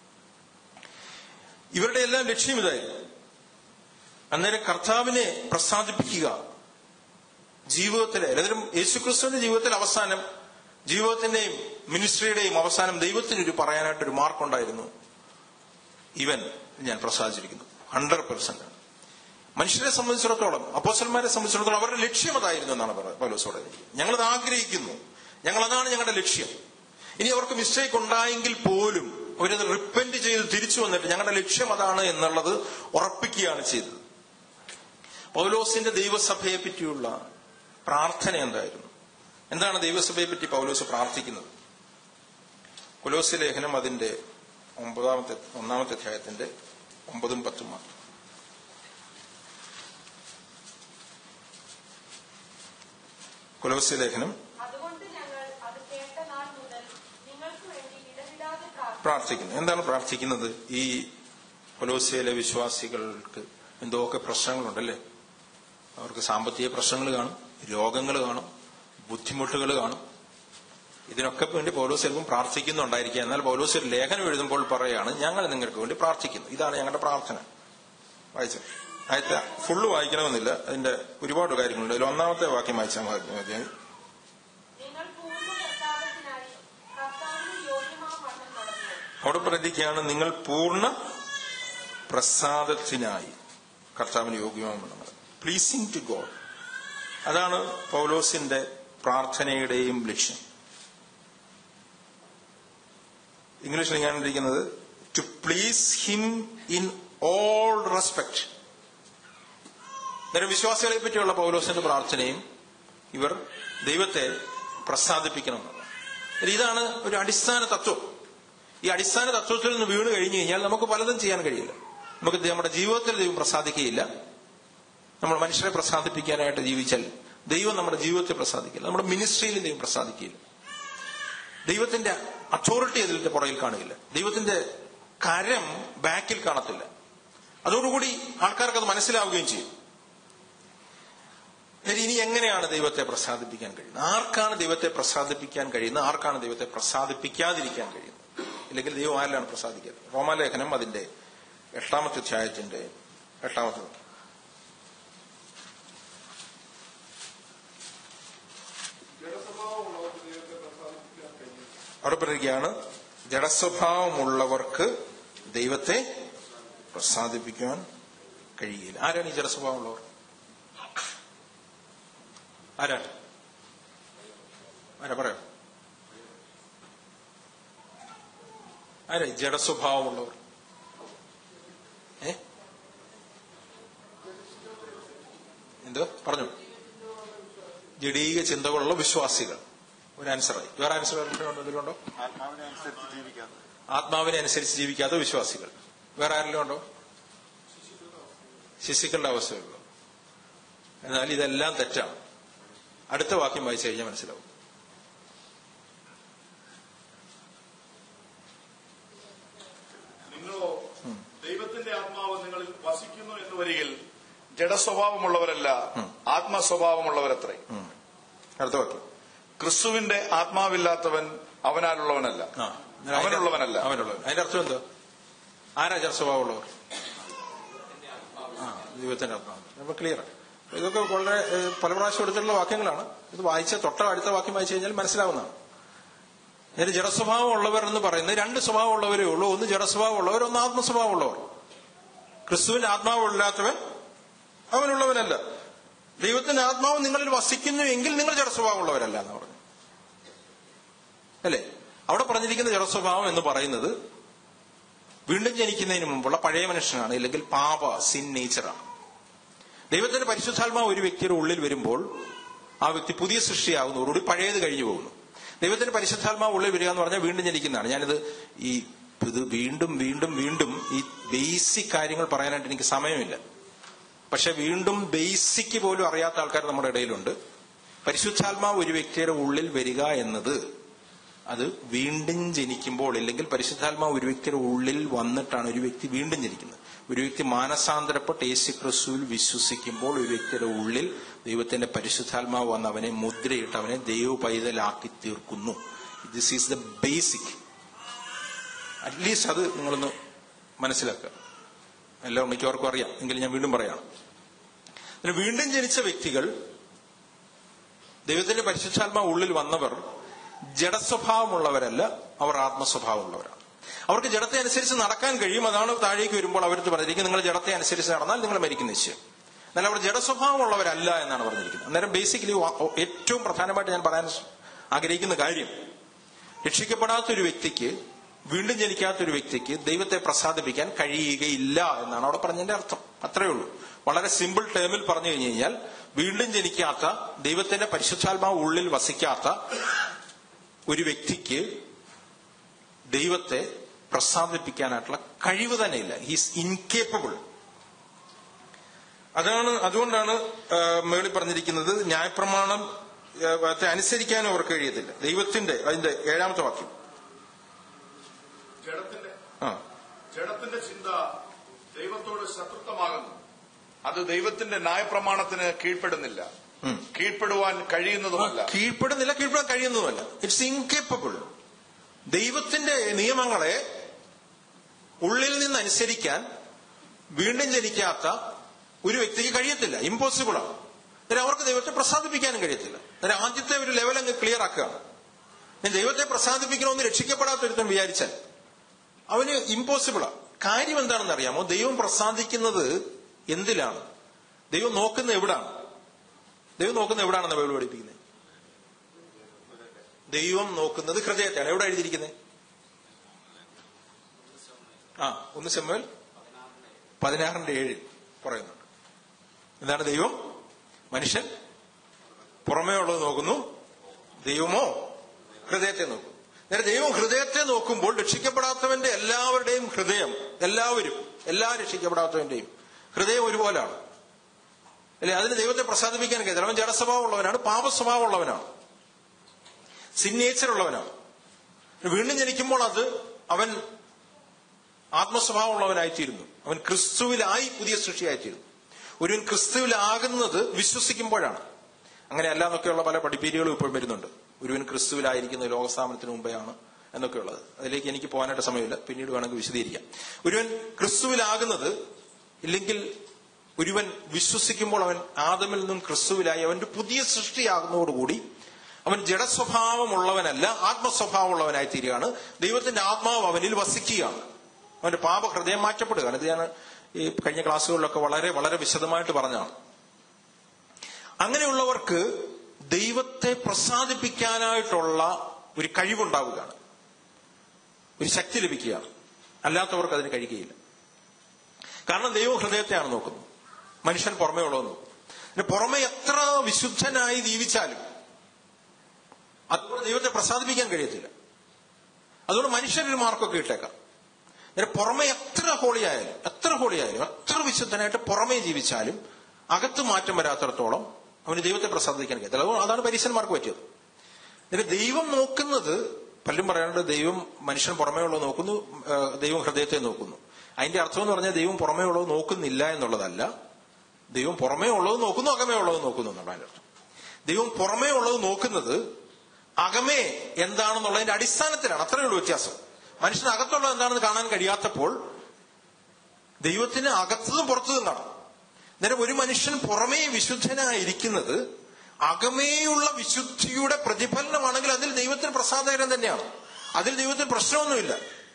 Speaker 2: ഇവരുടെ എല്ലാം ലക്ഷ്യം ഇതായിരുന്നു. അന്നേരം കർത്താവിനെ പ്രസാദിപ്പിക്കുക ജീവിതത്തിലെ, എല്ലാവരും യേശുക്രിസ്തുവിന്റെ ജീവിതത്തിൽ അവസാനം, ജീവിതത്തിന്റെയും മിനിസ്ട്രിയുടെയും അവസാനം ദൈവത്തിനൊരു പറയാനായിട്ടൊരു മാർക്കുണ്ടായിരുന്നു, ഇവൻ ഞാൻ പ്രസാദിച്ചിരിക്കുന്നു. Hundred percent. മനുഷ്യരെ സംബന്ധിച്ചിടത്തോളം, അപ്പോസ്തലന്മാരെ സംബന്ധിച്ചിടത്തോളം അവരുടെ ലക്ഷ്യം അതായിരുന്നു എന്നാണ് പൗലോസോടെ. ഞങ്ങളത് ആഗ്രഹിക്കുന്നു, ഞങ്ങളതാണ് ഞങ്ങളുടെ ലക്ഷ്യം. ഇനി അവർക്ക് മിസ്റ്റേക്ക് ഉണ്ടായെങ്കിൽ പോലും അവരത് റിപ്പന്റ് ചെയ്ത് തിരിച്ചു വന്നിട്ട് ഞങ്ങളുടെ ലക്ഷ്യം അതാണ് എന്നുള്ളത് ഉറപ്പിക്കുകയാണ് ചെയ്തത്. പൗലോസിന്റെ ദൈവസഭയെ പറ്റിയുള്ള പ്രാർത്ഥന എന്തായിരുന്നു? എന്താണ് ദൈവസഭയെ പറ്റി പൗലോസ് പ്രാർത്ഥിക്കുന്നത്? കൊലോസ്യ ലേഖനം അതിന്റെ ഒമ്പതാമത്തെ ഒന്നാമത്തെ അധ്യായത്തിന്റെ ഒമ്പതും പത്തും മാത്രം. കൊലോസ്യ ലേഖനം പ്രാർത്ഥിക്കുന്നു. എന്താണ് പ്രാർത്ഥിക്കുന്നത്? ഈ കൊലോസ്യയിലെ വിശ്വാസികൾക്ക് എന്തൊക്കെ പ്രശ്നങ്ങളുണ്ടല്ലേ? അവർക്ക് സാമ്പത്തിക പ്രശ്നങ്ങൾ കാണും, രോഗങ്ങൾ കാണും, ബുദ്ധിമുട്ടുകൾ കാണും. ഇതിനൊക്കെ വേണ്ടി പൗലോസ് ചിലപ്പം പ്രാർത്ഥിക്കുന്നുണ്ടായിരിക്കുക. എന്നാൽ പൗലോസ് ഒരു ലേഖനം എഴുതുമ്പോൾ പറയാണ്, ഞങ്ങൾ നിങ്ങൾക്ക് വേണ്ടി പ്രാർത്ഥിക്കുന്നു, ഇതാണ് ഞങ്ങളുടെ പ്രാർത്ഥന. വായിച്ചു ആദ്യത്തെ ഫുള്ള് വായിക്കണമെന്നില്ല, അതിന്റെ ഒരുപാട് കാര്യങ്ങളുണ്ട്. അതിൽ ഒന്നാമത്തെ വാക്യം വായിച്ചാൽ മതി. അവിടെ പ്രതിക്കുകയാണ്, നിങ്ങൾ പൂർണ്ണ പ്രസാദത്തിനായി കർത്താവിന് യോഗ്യമാണെന്നുള്ളത്. Pleasing to God. അതാണ് പൗലോസിന്റെ പ്രാർത്ഥനയുടെയും ലക്ഷ്യം. ഇംഗ്ലീഷിൽ ഞാൻ ഇരിക്കുന്നത് to please him in all respect. അന്നേരം വിശ്വാസികളെ പറ്റിയുള്ള പൗലോസിന്റെ പ്രാർത്ഥനയും ഇവർ ദൈവത്തെ പ്രസാദിപ്പിക്കണമെന്നുള്ളത്. ഇതാണ് ഒരു അടിസ്ഥാന തത്വം. ഈ അടിസ്ഥാന തത്വത്തിൽ നിന്ന് വീണ് കഴിഞ്ഞു കഴിഞ്ഞാൽ നമുക്ക് പലതും ചെയ്യാൻ കഴിയില്ല. നമുക്ക് നമ്മുടെ ജീവിതത്തിൽ ദൈവം പ്രസാദിക്കുകയില്ല. നമ്മൾ മനുഷ്യരെ പ്രസാദിപ്പിക്കാനായിട്ട് ജീവിച്ചാൽ ദൈവം നമ്മുടെ ജീവിതത്തെ പ്രസാദിക്കില്ല. നമ്മുടെ മിനിസ്ട്രിയിൽ ദൈവം പ്രസാദിക്കില്ല. ദൈവത്തിന്റെ അതോറിറ്റി അതിന്റെ പുറകിൽ കാണുകയില്ല. ദൈവത്തിന്റെ കരം ബാക്കിൽ കാണത്തില്ല. അതോടുകൂടി ആൾക്കാർക്ക് അത് മനസ്സിലാവുകയും ചെയ്യും. ഇനി എങ്ങനെയാണ് ദൈവത്തെ പ്രസാദിപ്പിക്കാൻ കഴിയുന്നത്? ആർക്കാണ് ദൈവത്തെ പ്രസാദിപ്പിക്കാൻ കഴിയുന്നത്? ആർക്കാണ് ദൈവത്തെ പ്രസാദിപ്പിക്കാതിരിക്കാൻ കഴിയുന്നത്? ഇല്ലെങ്കിൽ ദൈവം ആരിലാണ് പ്രസാദിക്കുന്നത്? റോമാലേഖനം അതിന്റെ എട്ടാമത്തെ അധ്യായത്തിന്റെ എട്ടാമത്തെ അവിടെ പറയുകയാണ്, ജഡസ്വഭാവമുള്ളവർക്ക് ദൈവത്തെ പ്രസാദിപ്പിക്കുവാൻ കഴിയില്ല. ആരാണ് ഈ ജഡസ്വഭാവമുള്ളവർ? ആരാണ്? ആരാ പറയാം? ആരാ ജഡസ്വഭാവമുള്ളവർ? ഏ എന്തോ പറഞ്ഞു? ജഡീക ചിന്തകളുള്ള വിശ്വാസികൾ. ഒരു ആൻസറായി. വേറെ ആൻസർ ഇതിലുണ്ടോ? ആത്മാവിനെ അനുസരിച്ച് ജീവിക്കാത്ത വിശ്വാസികൾ. വേറെ ആരെങ്കിലും ഉണ്ടോ? ശിശുക്കളുടെ അവസ്ഥയുള്ളൂ. എന്നാൽ ഇതെല്ലാം തെറ്റാണ്. അടുത്ത വാക്യം വായിച്ചു കഴിഞ്ഞാൽ മനസ്സിലാവും.
Speaker 3: നിങ്ങളോ ദൈവത്തിന്റെ ആത്മാവ് നിങ്ങളിൽ വസിക്കുന്നു എന്ന് വരികിൽ ജഡസ്വഭാവമുള്ളവരല്ല, ആത്മസ്വഭാവമുള്ളവരത്രേ.
Speaker 2: അടുത്ത വാക്യം,
Speaker 3: ക്രിസ്തുവിന്റെ ആത്മാവില്ലാത്തവൻ അവനാലുള്ളവനല്ല, അവനുള്ളവനല്ല.
Speaker 2: അവനുള്ളവൻ. അതിന്റെ അർത്ഥം എന്താ? ആരാ ജഡസ്വഭാവമുള്ളവർ? ആ, ദൈവത്തിന്റെ ആത്മാവ്. അപ്പൊ ക്ലിയർ. ഇതൊക്കെ വളരെ പല പ്രാവശ്യം എടുത്തിട്ടുള്ള വാക്യങ്ങളാണ്. ഇത് വായിച്ച തൊട്ട അടുത്ത വാക്യം വായിച്ചു കഴിഞ്ഞാൽ മനസ്സിലാവുന്നതാണ്. ഇതിന് ജഡസ്വഭാവം ഉള്ളവർ എന്ന് പറയുന്നത് രണ്ട് സ്വഭാവം ഉള്ളവരേ ഉള്ളൂ. ഒന്ന് ജഡസ്വഭാവം ഉള്ളവർ, ഒന്ന് ആത്മസ്വഭാവം ഉള്ളവർ. ക്രിസ്തുവിന്റെ ആത്മാവില്ലാത്തവൻ അവനുള്ളവനല്ല. ദൈവത്തിന്റെ ആത്മാവ് നിങ്ങളിൽ വസിക്കുന്നു എങ്കിൽ നിങ്ങൾ ജഡസ്വഭാവമുള്ളവരല്ല എന്ന് പറഞ്ഞു അല്ലേ? അവിടെ പറഞ്ഞിരിക്കുന്ന ജഡസ്വഭാവം എന്ന് പറയുന്നത് വീണ്ടും ജനിക്കുന്നതിന് മുമ്പുള്ള പഴയ മനുഷ്യനാണ്, ഇല്ലെങ്കിൽ പാപ സിൻ നേച്ചറാണ്. ദൈവത്തിന്റെ പരിശുദ്ധാത്മാവ് ഒരു വ്യക്തിയുടെ ഉള്ളിൽ വരുമ്പോൾ ആ വ്യക്തി പുതിയ സൃഷ്ടിയാകുന്നതോടുകൂടി പഴയത് കഴിഞ്ഞു പോകുന്നു. ദൈവത്തിന്റെ പരിശുദ്ധാത്മാവ് ഉള്ളിൽ വരിക എന്ന് പറഞ്ഞാൽ വീണ്ടും ജനിക്കുന്നതാണ്. ഞാനിത് ഈ ഇത് വീണ്ടും വീണ്ടും വീണ്ടും ഈ ബേസിക് കാര്യങ്ങൾ പറയാനായിട്ട് എനിക്ക് സമയമില്ല. പക്ഷെ വീണ്ടും ബേസിക് പോലും അറിയാത്ത ആൾക്കാർ നമ്മുടെ ഇടയിലുണ്ട്. പരിശുദ്ധാത്മാവ് ഒരു വ്യക്തിയുടെ ഉള്ളിൽ വരിക എന്നത് അത് വീണ്ടും ജനിക്കുമ്പോൾ, ഇല്ലെങ്കിൽ പരിശുദ്ധാത്മാവ് ഒരു വ്യക്തിയുടെ ഉള്ളിൽ വന്നിട്ടാണ് ഒരു വ്യക്തി വീണ്ടും ജനിക്കുന്നത്. ഒരു വ്യക്തി മാനസാന്തരപ്പെട്ട് യേശു ക്രിസ്തുവിൽ വിശ്വസിക്കുമ്പോൾ ഒരു വ്യക്തിയുടെ ഉള്ളിൽ ദൈവത്തിന്റെ പരിശുദ്ധാത്മാവ് വന്ന് അവനെ മുദ്രയിട്ട് അവനെ ദൈവ പൈതലാക്കി തീർക്കുന്നു. This is the basic. At least അത് നിങ്ങളൊന്ന് മനസ്സിലാക്കുക. എല്ലാം മിക്കവർക്കും അറിയാം, എങ്കിലും ഞാൻ വീണ്ടും പറയാണ്. വീണ്ടും ജനിച്ച വ്യക്തികൾ, ദൈവത്തിന്റെ പരിശുദ്ധാത്മാവ് ഉള്ളിൽ വന്നവർ ജഡസ്വഭാവമുള്ളവരല്ല, അവർ ആത്മസ്വഭാവമുള്ളവരാണ്. അവർക്ക് ജഡത്തെ അനുസരിച്ച് നടക്കാൻ കഴിയും. അതാണ് താഴേക്ക് വരുമ്പോൾ അവർക്ക് പറഞ്ഞിരിക്കും, നിങ്ങൾ ജഡത്തെ അനുസരിച്ച് നടന്നാൽ നിങ്ങൾ മരിക്കുന്ന നിശ്ചയം. എന്നാൽ അവർ ജഡസ്വഭാവമുള്ളവരല്ല എന്നാണ് പറഞ്ഞിരിക്കുന്നത്. അന്നേരം ബേസിക്കലി ഏറ്റവും പ്രധാനമായിട്ട് ഞാൻ പറയാൻ ആഗ്രഹിക്കുന്ന കാര്യം, രക്ഷിക്കപ്പെടാത്തൊരു വ്യക്തിക്ക്, വീണ്ടും ജനിക്കാത്തൊരു വ്യക്തിക്ക് ദൈവത്തെ പ്രസാദിപ്പിക്കാൻ കഴിയുകയില്ല എന്നാണ് അവിടെ പറഞ്ഞതിന്റെ അർത്ഥം. അത്രയേ ഉള്ളൂ. വളരെ സിമ്പിൾ ടേമിൽ പറഞ്ഞു കഴിഞ്ഞു കഴിഞ്ഞാൽ, വീണ്ടും ജനിക്കാത്ത, ദൈവത്തിന്റെ പരിശുദ്ധാത്മാവ് ഉള്ളിൽ വസിക്കാത്ത ഒരു വ്യക്തിക്ക് ദൈവത്തെ പ്രസാദിപ്പിക്കാനായിട്ടുള്ള കഴിവ് തന്നെ ഇല്ല. He's incapable. അതാണ് അതുകൊണ്ടാണ് മേളിൽ പറഞ്ഞിരിക്കുന്നത്, ന്യായപ്രമാണം അനുസരിക്കാനും അവർക്ക് കഴിയത്തില്ല. ദൈവത്തിന്റെ അതിന്റെ ഏഴാമത്തെ വാക്യം,
Speaker 3: ജഡത്തിന്റെ
Speaker 2: ആ
Speaker 3: ജഡത്തിന്റെ ചിന്ത ദൈവത്തോട് ശത്രുത്വമാകുന്നു. അത് ദൈവത്തിന്റെ ന്യായപ്രമാണത്തിന് കീഴ്പ്പെടുന്നില്ല, കീഴ്പ്പെടുവാൻ കഴിയുന്നതുമല്ല.
Speaker 2: കീഴ്പ്പെടുന്നില്ല കീഴ്പ്പെടാൻ കഴിയുന്നതുമല്ല. It's incapable. ദൈവത്തിന്റെ നിയമങ്ങളെ ഉള്ളിൽ നിന്ന് അനുസരിക്കാൻ വീണ്ടും ജനിക്കാത്ത ഒരു വ്യക്തിക്ക് കഴിയത്തില്ല. ഇമ്പോസിബിളാണ്. അന്നേരം അവർക്ക് ദൈവത്തെ പ്രസാദിപ്പിക്കാനും കഴിയത്തില്ല. അന്നേരം ആദ്യത്തെ ഒരു ലെവൽ അങ്ങ് ക്ലിയർ ആക്കുകയാണ്. ഞാൻ ദൈവത്തെ പ്രസാദിപ്പിക്കണമെന്ന് രക്ഷിക്കപ്പെടാത്തൊരുത്തൻ വിചാരിച്ചാൽ അവന് ഇമ്പോസിബിളാണ്. കാര്യം എന്താണെന്ന് അറിയാമോ? ദൈവം പ്രസാദിക്കുന്നത് എന്തിലാണ്? ദൈവം നോക്കുന്ന എവിടാണ്? ദൈവം നോക്കുന്ന എവിടാണെന്ന് ബൈബിൾ പഠിപ്പിക്കുന്നത്? ദൈവം നോക്കുന്നത് ഹൃദയത്തെയാണ്. എവിടെ എഴുതിയിരിക്കുന്നത്? ആ ഒന്ന് ശമൂവേൽ പതിനാറിന്റെ ഏഴിൽ പറയുന്നുണ്ട്. എന്താണ്? ദൈവം മനുഷ്യൻ പുറമേ ഉള്ളത് നോക്കുന്നു, ദൈവമോ ഹൃദയത്തെ നോക്കുന്നു. നേരെ ദൈവം ഹൃദയത്തെ നോക്കുമ്പോൾ രക്ഷിക്കപ്പെടാത്തവന്റെ എല്ലാവരുടെയും ഹൃദയം, എല്ലാവരും എല്ലാ രക്ഷിക്കപ്പെടാത്തവന്റെയും ഹൃദയം ഒരുപോലാണ് അല്ലെ? അതിന് ദൈവത്തെ പ്രസാദിപ്പിക്കാൻ കഴിയില്ല. അവൻ ജഡസ്വഭാവമുള്ളവനാണ്, പാപസ്വഭാവമുള്ളവനാണ്, സിൻ നേച്ചറുള്ളവനാണ്. വീണ്ടും ജനിക്കുമ്പോൾ അത് അവൻ ആത്മസ്വഭാവമുള്ളവനായിത്തീരുന്നു. അവൻ ക്രിസ്തുവിലായി പുതിയ സൃഷ്ടിയായിത്തീരുന്നു. ഒരുവൻ ക്രിസ്തുവിലാകുന്നത് വിശ്വസിക്കുമ്പോഴാണ്. അങ്ങനെ അല്ല എന്നൊക്കെയുള്ള പല പഠിപ്പീരുകളും ഇപ്പോൾ വരുന്നുണ്ട്. ഒരുവൻ ക്രിസ്തുവിലായിരിക്കുന്നത് ലോകസ്ഥാപനത്തിന് മുമ്പെയാണ് എന്നൊക്കെയുള്ളത്. അതിലേക്ക് എനിക്ക് പോകാനായിട്ട് സമയമില്ല, പിന്നീട് വേണമെങ്കിൽ വിശദീകരിക്കാം. ഒരുവൻ ക്രിസ്തുവിലാകുന്നത്, ഇല്ലെങ്കിൽ ഒരുവൻ വിശ്വസിക്കുമ്പോൾ അവൻ ആദമിൽ നിന്നും ക്രിസ്തുവിലായി അവന്റെ പുതിയ സൃഷ്ടിയാകുന്നതോടുകൂടി അവൻ ജഡസ്വഭാവമുള്ളവനല്ല, ആത്മസ്വഭാവമുള്ളവനായി തീരുകയാണ്. ദൈവത്തിന്റെ ആത്മാവ് അവനിൽ വസിക്കുകയാണ്. അവന്റെ പാപ ഹൃദയം മാറ്റപ്പെടുകയാണ്. ഇത് ഞാൻ ഈ കഴിഞ്ഞ ക്ലാസ്സുകളിലൊക്കെ വളരെ വളരെ വിശദമായിട്ട് പറഞ്ഞാണ്. അങ്ങനെയുള്ളവർക്ക് ദൈവത്തെ പ്രസാദിപ്പിക്കാനായിട്ടുള്ള ഒരു കഴിവുണ്ടാവുകയാണ്, ഒരു ശക്തി ലഭിക്കുകയാണ്. അല്ലാത്തവർക്ക് അതിന് കഴിയുകയില്ല. കാരണം ദൈവം ഹൃദയത്തെയാണ് നോക്കുന്നത്, മനുഷ്യൻ പുറമേ ഉള്ളത് നോക്കും. പിന്നെ പുറമെ എത്ര വിശുദ്ധനായി ജീവിച്ചാലും അതുകൊണ്ട് ദൈവത്തെ പ്രസാദിപ്പിക്കാൻ കഴിയത്തില്ല. അതുകൊണ്ട് മനുഷ്യനൊരു മാർക്കൊക്കെ ഇട്ടേക്കാം. പുറമെ എത്ര ഹോളിയായാലും എത്ര ഹോളിയായാലും എത്ര വിശുദ്ധനായിട്ട് പുറമേ ജീവിച്ചാലും അകത്ത് മാറ്റം വരാത്തിടത്തോളം അവന് ദൈവത്തെ പ്രസാദിക്കാൻ കഴിയത്തില്ല. അതുകൊണ്ട് അതാണ് പരീശന്മാർക്ക് പറ്റിയത്. എന്നിട്ട് ദൈവം നോക്കുന്നത്, പലരും പറയാറുണ്ട് ദൈവം മനുഷ്യൻ പുറമേ ഉള്ളത് നോക്കുന്നു, ദൈവം ഹൃദയത്തെ നോക്കുന്നു. അതിന്റെ അർത്ഥം എന്ന് പറഞ്ഞാൽ ദൈവം പുറമേ ഉള്ളത് നോക്കുന്നില്ല എന്നുള്ളതല്ല. ദൈവം പുറമേ ഉള്ളത് നോക്കുന്നു, അകമേ ഉള്ളത് നോക്കുന്നു എന്നാണ് അതിന്റെ അർത്ഥം. ദൈവം പുറമേ ഉള്ളത് നോക്കുന്നത് അകമേ എന്താണെന്നുള്ളതിന്റെ അടിസ്ഥാനത്തിലാണ്. അത്രയേ ഉള്ളൂ വ്യത്യാസം. മനുഷ്യന് അകത്തുള്ളത് എന്താണെന്ന് കാണാൻ കഴിയാത്തപ്പോൾ ദൈവത്തിന് അകത്തതും പുറത്തതും കാണാം. അന്നേരം ഒരു മനുഷ്യൻ പുറമേ വിശുദ്ധനായിരിക്കുന്നത് അകമേയുള്ള വിശുദ്ധിയുടെ പ്രതിഫലനമാണെങ്കിൽ അതിൽ ദൈവത്തിന് പ്രസാദകരം തന്നെയാണ്. അതിൽ ദൈവത്തിന് പ്രശ്നമൊന്നുമില്ല.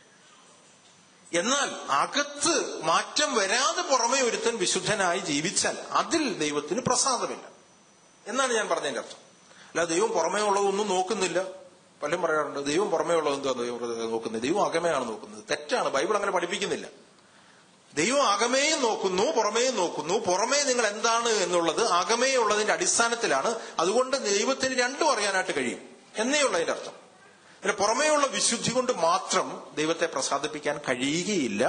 Speaker 2: എന്നാൽ അകത്ത് മാറ്റം വരാതെ പുറമേ ഒരുത്തൻ വിശുദ്ധനായി ജീവിച്ചാൽ അതിൽ ദൈവത്തിന് പ്രസാദമില്ല എന്നാണ് ഞാൻ പറഞ്ഞതിന്റെ അർത്ഥം. അല്ല ദൈവം പുറമേ ഉള്ളതൊന്നും നോക്കുന്നില്ല. പലരും പറയാറുണ്ട് ദൈവം പുറമേ ഉള്ളത് എന്തോ ദൈവം നോക്കുന്നത്, ദൈവം അകമയാണ് നോക്കുന്നത്. തെറ്റാണ്. ബൈബിൾ അങ്ങനെ പഠിപ്പിക്കുന്നില്ല. ദൈവം അകമേയും നോക്കുന്നു, പുറമേയും നോക്കുന്നു. പുറമേ നിങ്ങൾ എന്താണ് എന്നുള്ളത് അകമേ ഉള്ളതിന്റെ അടിസ്ഥാനത്തിലാണ്. അതുകൊണ്ട് ദൈവത്തിന് രണ്ടും അറിയാനായിട്ട് കഴിയും എന്നേ ഉള്ളതിന്റെ അർത്ഥം. പിന്നെ പുറമേയുള്ള വിശുദ്ധി കൊണ്ട് മാത്രം ദൈവത്തെ പ്രസാദിപ്പിക്കാൻ കഴിയുകയില്ല.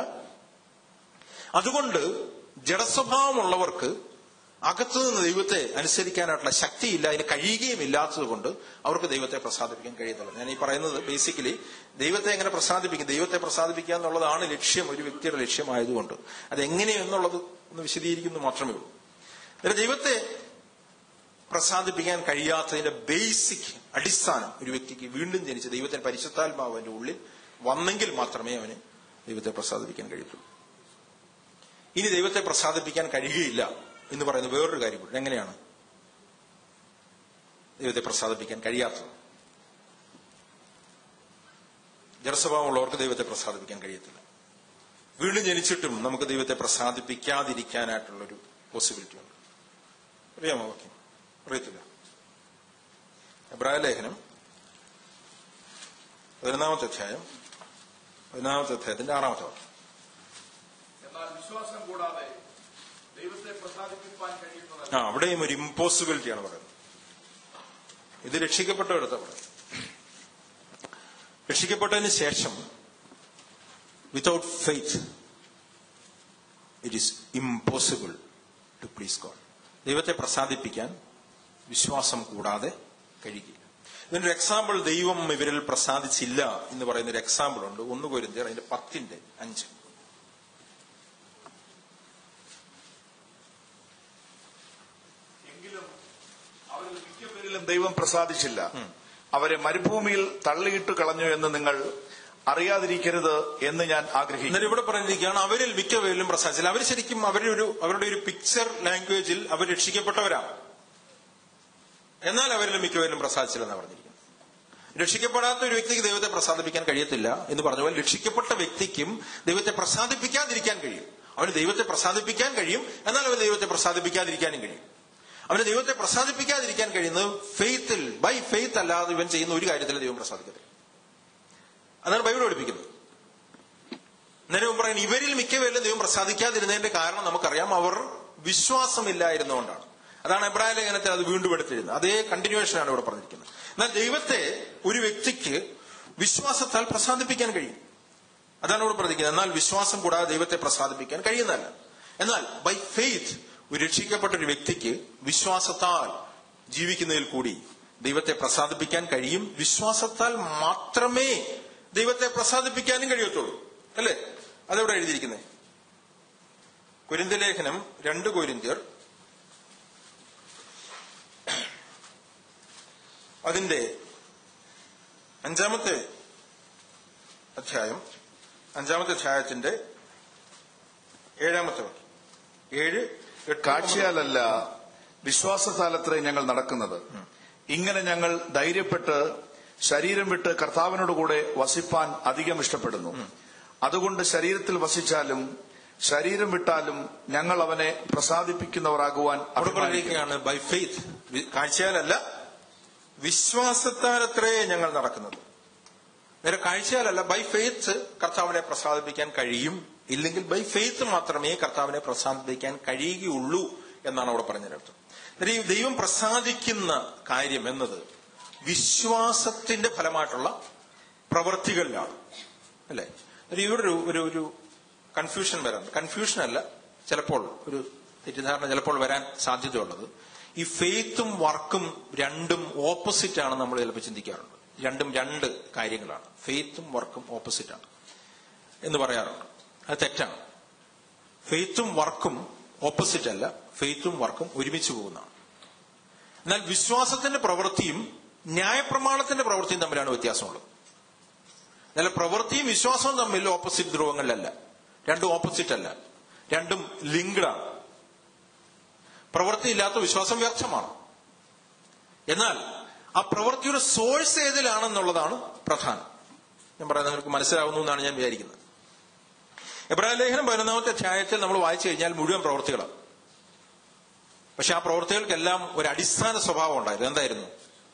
Speaker 2: അതുകൊണ്ട് ജഡസ്വഭാവമുള്ളവർക്ക് അകത്തു നിന്ന് ദൈവത്തെ അനുസരിക്കാനായിട്ടുള്ള ശക്തിയില്ല, അതിന് കഴിയുകയും ഇല്ലാത്തത് കൊണ്ട് അവർക്ക് ദൈവത്തെ പ്രസാദിപ്പിക്കാൻ കഴിയത്തില്ല. ഞാൻ ഈ പറയുന്നത് ബേസിക്കലി ദൈവത്തെ എങ്ങനെ പ്രസാദിപ്പിക്കും, ദൈവത്തെ പ്രസാദിപ്പിക്കുക എന്നുള്ളതാണ് ലക്ഷ്യം, ഒരു വ്യക്തിയുടെ ലക്ഷ്യമായതുകൊണ്ട് അതെങ്ങനെയെന്നുള്ളത് ഒന്ന് വിശദീകരിക്കുന്നു മാത്രമേ ഉള്ളൂ. അതായത് ദൈവത്തെ പ്രസാദിപ്പിക്കാൻ കഴിയാത്തതിന്റെ ബേസിക് അടിസ്ഥാനം ഒരു വ്യക്തിക്ക് വീണ്ടും ജനിച്ച് ദൈവത്തിന്റെ പരിശുദ്ധാത്മാവ് അവന്റെ ഉള്ളിൽ വന്നെങ്കിൽ മാത്രമേ അവന് ദൈവത്തെ പ്രസാദിപ്പിക്കാൻ കഴിയത്തുള്ളൂ. ഇനി ദൈവത്തെ പ്രസാദിപ്പിക്കാൻ കഴിയുകയില്ല എന്ന് പറയുന്ന വേറൊരു കാര്യം. എങ്ങനെയാണ് ദൈവത്തെ പ്രസാദിപ്പിക്കാൻ കഴിയാത്തത്? ജഡസ്വഭാവമുള്ളവർക്ക് ദൈവത്തെ പ്രസാദിപ്പിക്കാൻ കഴിയത്തില്ല. വീണ്ടും ജനിച്ചിട്ടും നമുക്ക് ദൈവത്തെ പ്രസാദിപ്പിക്കാതിരിക്കാനായിട്ടുള്ളൊരു പോസിബിലിറ്റി ഉണ്ട്. അറിയാമോ വാക്യം? അറിയത്തില്ല. എബ്രായ ലേഖനം പതിനൊന്നാമത്തെ അധ്യായം പതിനാമത്തെ അധ്യായത്തിന്റെ ആറാമത്തെ വാക്യം.
Speaker 3: എന്നാൽ വിശ്വാസം കൂടാതെ ദൈവത്തെ പ്രസാദിപ്പിക്കാൻ കഴിയുന്നത്
Speaker 2: ആ അവിടെയും ഒരു ഇമ്പോസിബിലിറ്റിയാണ് പറയുന്നത്. ഇത് രക്ഷിക്കപ്പെട്ടവരടുത്ത പറയുന്നത്. രക്ഷിക്കപ്പെട്ടതിന് ശേഷം without faith it is impossible to please God. ദൈവത്തെ പ്രസാദിപ്പിക്കാൻ വിശ്വാസം കൂടാതെ കഴിയില്ല. ഇതിനൊരു എക്സാമ്പിൾ, ദൈവം ഇവരിൽ പ്രസാദിച്ചില്ല എന്ന് പറയുന്ന ഒരു എക്സാമ്പിൾ ഉണ്ട്. ഒന്ന് കൊരിന്ത്യർ അതിന്റെ പത്തിന്റെ അഞ്ച്.
Speaker 3: എങ്കിലും അവരിൽ മിക്കപേരിലും ദൈവം പ്രസാദിച്ചില്ല. അവരെ മരുഭൂമിയിൽ തള്ളിയിട്ട് കളഞ്ഞു എന്ന് നിങ്ങൾ അറിയാതിരിക്കരുത് എന്ന് ഞാൻ ആഗ്രഹിക്കുന്നു.
Speaker 2: എന്നാൽ ഇവിടെ പറഞ്ഞിരിക്കുകയാണ് അവരിൽ മിക്കപേരിലും പ്രസാദിച്ചില്ല. അവർ ശരിക്കും അവരുടെ ഒരു അവരുടെ ഒരു പിക്ചർ ലാംഗ്വേജിൽ അവർ രക്ഷിക്കപ്പെട്ടവരാണ്. എന്നാൽ അവരിൽ മിക്കപേരിലും പ്രസാദിച്ചില്ലെന്നാണ് പറഞ്ഞിരിക്കുന്നത്. രക്ഷിക്കപ്പെടാത്ത ഒരു വ്യക്തിക്ക് ദൈവത്തെ പ്രസാദിപ്പിക്കാൻ കഴിയത്തില്ല എന്ന് പറഞ്ഞ പോലെ രക്ഷിക്കപ്പെട്ട വ്യക്തിക്കും ദൈവത്തെ പ്രസാദിപ്പിക്കാതിരിക്കാൻ കഴിയും. അവന് ദൈവത്തെ പ്രസാദിപ്പിക്കാൻ കഴിയും, എന്നാൽ അവന് ദൈവത്തെ പ്രസാദിപ്പിക്കാതിരിക്കാനും കഴിയും. അവന് ദൈവത്തെ പ്രസാദിപ്പിക്കാതിരിക്കാൻ കഴിയുന്നത് ഫെയ്ത്തിൽ, ബൈ ഫെയ്ത്ത് അല്ലാതെ ഇവൻ ചെയ്യുന്ന ഒരു കാര്യത്തിൽ ദൈവം പ്രസാദിക്കത്തില്ല. അതാണ് ബൈബിൾ പഠിപ്പിക്കുന്നത്. നേരം പറയുന്നത് ഇവരിൽ മിക്കവരിലും ദൈവം പ്രസാദിക്കാതിരുന്നതിന്റെ കാരണം നമുക്കറിയാം, അവർ വിശ്വാസമില്ലായിരുന്നുകൊണ്ടാണ്. അതാണ് എബ്രായ ലേഖനത്തിൽ അത് വീണ്ടും എടുത്തിരുന്നത്. അതേ കണ്ടിന്യൂവേഷനാണ് ഇവിടെ പറഞ്ഞിരിക്കുന്നത്. എന്നാൽ ദൈവത്തെ ഒരു വ്യക്തിക്ക് വിശ്വാസത്താൽ പ്രസാദിപ്പിക്കാൻ കഴിയും. അതാണ് ഇവിടെ പറഞ്ഞിരിക്കുന്നത്. എന്നാൽ വിശ്വാസം കൂടാതെ ദൈവത്തെ പ്രസാദിപ്പിക്കാൻ കഴിയുന്നതല്ല. എന്നാൽ ബൈ ഫെയ്ത്ത് ഒരു രക്ഷിക്കപ്പെട്ട ഒരു വ്യക്തിക്ക് വിശ്വാസത്താൽ ജീവിക്കുന്നതിൽ കൂടി ദൈവത്തെ പ്രസാദിപ്പിക്കാൻ കഴിയും. വിശ്വാസത്താൽ മാത്രമേ ദൈവത്തെ പ്രസാദിപ്പിക്കാനും കഴിയത്തുള്ളൂ. അല്ലേ? അതെവിടെ എഴുതിയിരിക്കുന്നത്? കൊരിന്ത്യ ലേഖനം രണ്ട് കൊരിന്ത്യർ അതിന്റെ അഞ്ചാമത്തെ അധ്യായം അഞ്ചാമത്തെ അധ്യായത്തിന്റെ ഏഴാമത്തെ വാക്യം. ഏഴ്
Speaker 3: കാഴ്ചയാലല്ല വിശ്വാസത്താലത്രേ ഞങ്ങൾ നടക്കുന്നത്. ഇങ്ങനെ ഞങ്ങൾ ധൈര്യപ്പെട്ട് ശരീരം വിട്ട് കർത്താവിനോടുകൂടെ വസിപ്പാൻ അധികം ഇഷ്ടപ്പെടുന്നു. അതുകൊണ്ട് ശരീരത്തിൽ വസിച്ചാലും ശരീരം വിട്ടാലും ഞങ്ങൾ അവനെ പ്രസാദിപ്പിക്കുന്നവരാകുവാൻ
Speaker 2: അഭിമാനിക്കുകയാണ്. ബൈ ഫെയ്ത്ത്, കാഴ്ചയാലല്ല വിശ്വാസത്താലത്രേ ഞങ്ങൾ നടക്കുന്നത്. നേരെ കാഴ്ചയാലല്ല, ബൈ ഫെയ്ത്ത് കർത്താവിനെ പ്രസാദിപ്പിക്കാൻ കഴിയും. ഇല്ലെങ്കിൽ ബൈ ഫെയ്ത്ത് മാത്രമേ കർത്താവിനെ പ്രസാദിപ്പിക്കാൻ കഴിയുകയുള്ളൂ എന്നാണ് അവിടെ പറഞ്ഞതിനർത്ഥം. ഈ ദൈവം പ്രസാദിക്കുന്ന കാര്യം എന്നത് വിശ്വാസത്തിന്റെ ഫലമായിട്ടുള്ള പ്രവൃത്തികളിലാണ്. അല്ലെ? ഇവിടെ ഒരു ഒരു ഒരു കൺഫ്യൂഷൻ വരാൻ കൺഫ്യൂഷൻ അല്ല ചിലപ്പോൾ ഒരു തെറ്റിദ്ധാരണ ചിലപ്പോൾ വരാൻ സാധ്യതയുള്ളത്, ഈ ഫെയ്ത്തും വർക്കും രണ്ടും ഓപ്പോസിറ്റ് ആണ് നമ്മൾ ചിലപ്പോൾ ചിന്തിക്കാറുണ്ട്. രണ്ടും രണ്ട് കാര്യങ്ങളാണ്. ഫെയ്ത്തും വർക്കും ഓപ്പോസിറ്റ് ആണ് എന്ന് പറയാറുണ്ട്. അത് തെറ്റാണ്. ഫെയ്ത്തും വർക്കും ഓപ്പോസിറ്റ് അല്ല. ഫെയ്ത്തും വർക്കും ഒരുമിച്ച് പോകുന്നതാണ്. എന്നാൽ വിശ്വാസത്തിന്റെ പ്രവൃത്തിയും ന്യായപ്രമാണത്തിന്റെ പ്രവൃത്തിയും തമ്മിലാണ് വ്യത്യാസമുള്ളത്. എന്നാൽ പ്രവൃത്തിയും വിശ്വാസവും തമ്മിൽ ഓപ്പോസിറ്റ് ധ്രുവങ്ങളിലല്ല. രണ്ടും ഓപ്പോസിറ്റ് അല്ല. രണ്ടും ലിങ്ക്ഡാണ്. പ്രവൃത്തി ഇല്ലാത്ത വിശ്വാസം വ്യർത്ഥമാണ്. എന്നാൽ ആ പ്രവൃത്തിയുടെ സോഴ്സ് ഏതിലാണെന്നുള്ളതാണ് പ്രധാനം. ഞാൻ പറയുന്നത് നിങ്ങൾക്ക് മനസ്സിലാവുന്നു എന്നാണ് ഞാൻ വിചാരിക്കുന്നത്. എബ്രായ ലേഖനം പതിനൊന്നാമത്തെ അധ്യായത്തിൽ നമ്മൾ വായിച്ചു കഴിഞ്ഞാൽ മുഴുവൻ പ്രവൃത്തികളാണ്. പക്ഷെ ആ പ്രവൃത്തികൾക്കെല്ലാം ഒരു അടിസ്ഥാന സ്വഭാവം ഉണ്ടായിരുന്നു. എന്തായിരുന്നു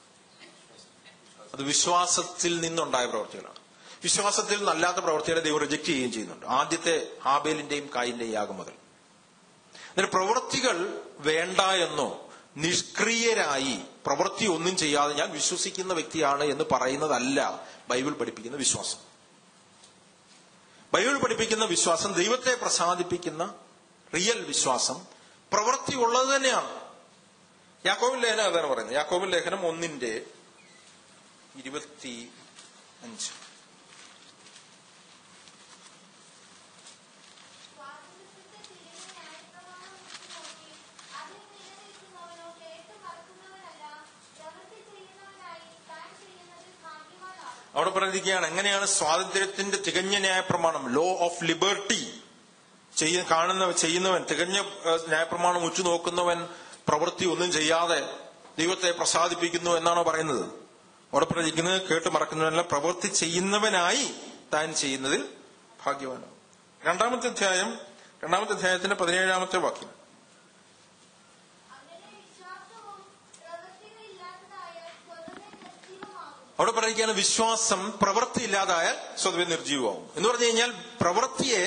Speaker 2: അത്? വിശ്വാസത്തിൽ നിന്നുണ്ടായ പ്രവൃത്തികളാണ്. വിശ്വാസത്തിൽ നിന്നല്ലാത്ത പ്രവൃത്തികളെ ദൈവം റിജക്ട് ചെയ്യുകയും ചെയ്യുന്നുണ്ട്. ആദ്യത്തെ ഹാബേലിന്റെയും കായിന്റെയും യാഗം മുതൽ. അതിന് പ്രവൃത്തികൾ വേണ്ട എന്നോ നിഷ്ക്രിയരായി പ്രവൃത്തി ഒന്നും ചെയ്യാതെ ഞാൻ വിശ്വസിക്കുന്ന വ്യക്തിയാണ് എന്ന് പറയുന്നതല്ല ബൈബിൾ പഠിപ്പിക്കുന്ന വിശ്വാസം. ബൈബിൾ പഠിപ്പിക്കുന്ന വിശ്വാസം, ദൈവത്തെ പ്രസാദിപ്പിക്കുന്ന റിയൽ വിശ്വാസം പ്രവൃത്തി ഉള്ളത് തന്നെയാണ്. യാക്കോബിൻ ലേഖനം അതാണ് പറയുന്നത്. യാക്കോബിൻ ലേഖനം ഒന്നിന്റെ ഇരുപത്തി അഞ്ച്. അവിടെ പറഞ്ഞിരിക്കുകയാണ് എങ്ങനെയാണ് സ്വാതന്ത്ര്യത്തിന്റെ തികഞ്ഞ ന്യായപ്രമാണം, ലോ ഓഫ് ലിബർട്ടി ചെയ്യ കാണുന്ന ചെയ്യുന്നവൻ, തികഞ്ഞ ന്യായപ്രമാണം ഉറ്റുനോക്കുന്നവൻ പ്രവൃത്തി ഒന്നും ചെയ്യാതെ ദൈവത്തെ പ്രസാദിപ്പിക്കുന്നു എന്നാണോ പറയുന്നത്? അവിടെ പറഞ്ഞിരിക്കുന്നത് കേട്ട് മറക്കുന്നവനല്ല, പ്രവൃത്തി ചെയ്യുന്നവനായി താൻ ചെയ്യുന്നതിൽ ഭാഗ്യവാനാണ്. രണ്ടാമത്തെ അധ്യായം രണ്ടാമത്തെ അധ്യായത്തിന്റെ പതിനേഴാമത്തെ വാക്യം. അവിടെ പറയുകയാണ് വിശ്വാസം പ്രവൃത്തി ഇല്ലാതായാൽ സ്വതവേ നിർജീവമാവും എന്ന് പറഞ്ഞു കഴിഞ്ഞാൽ പ്രവൃത്തിയെ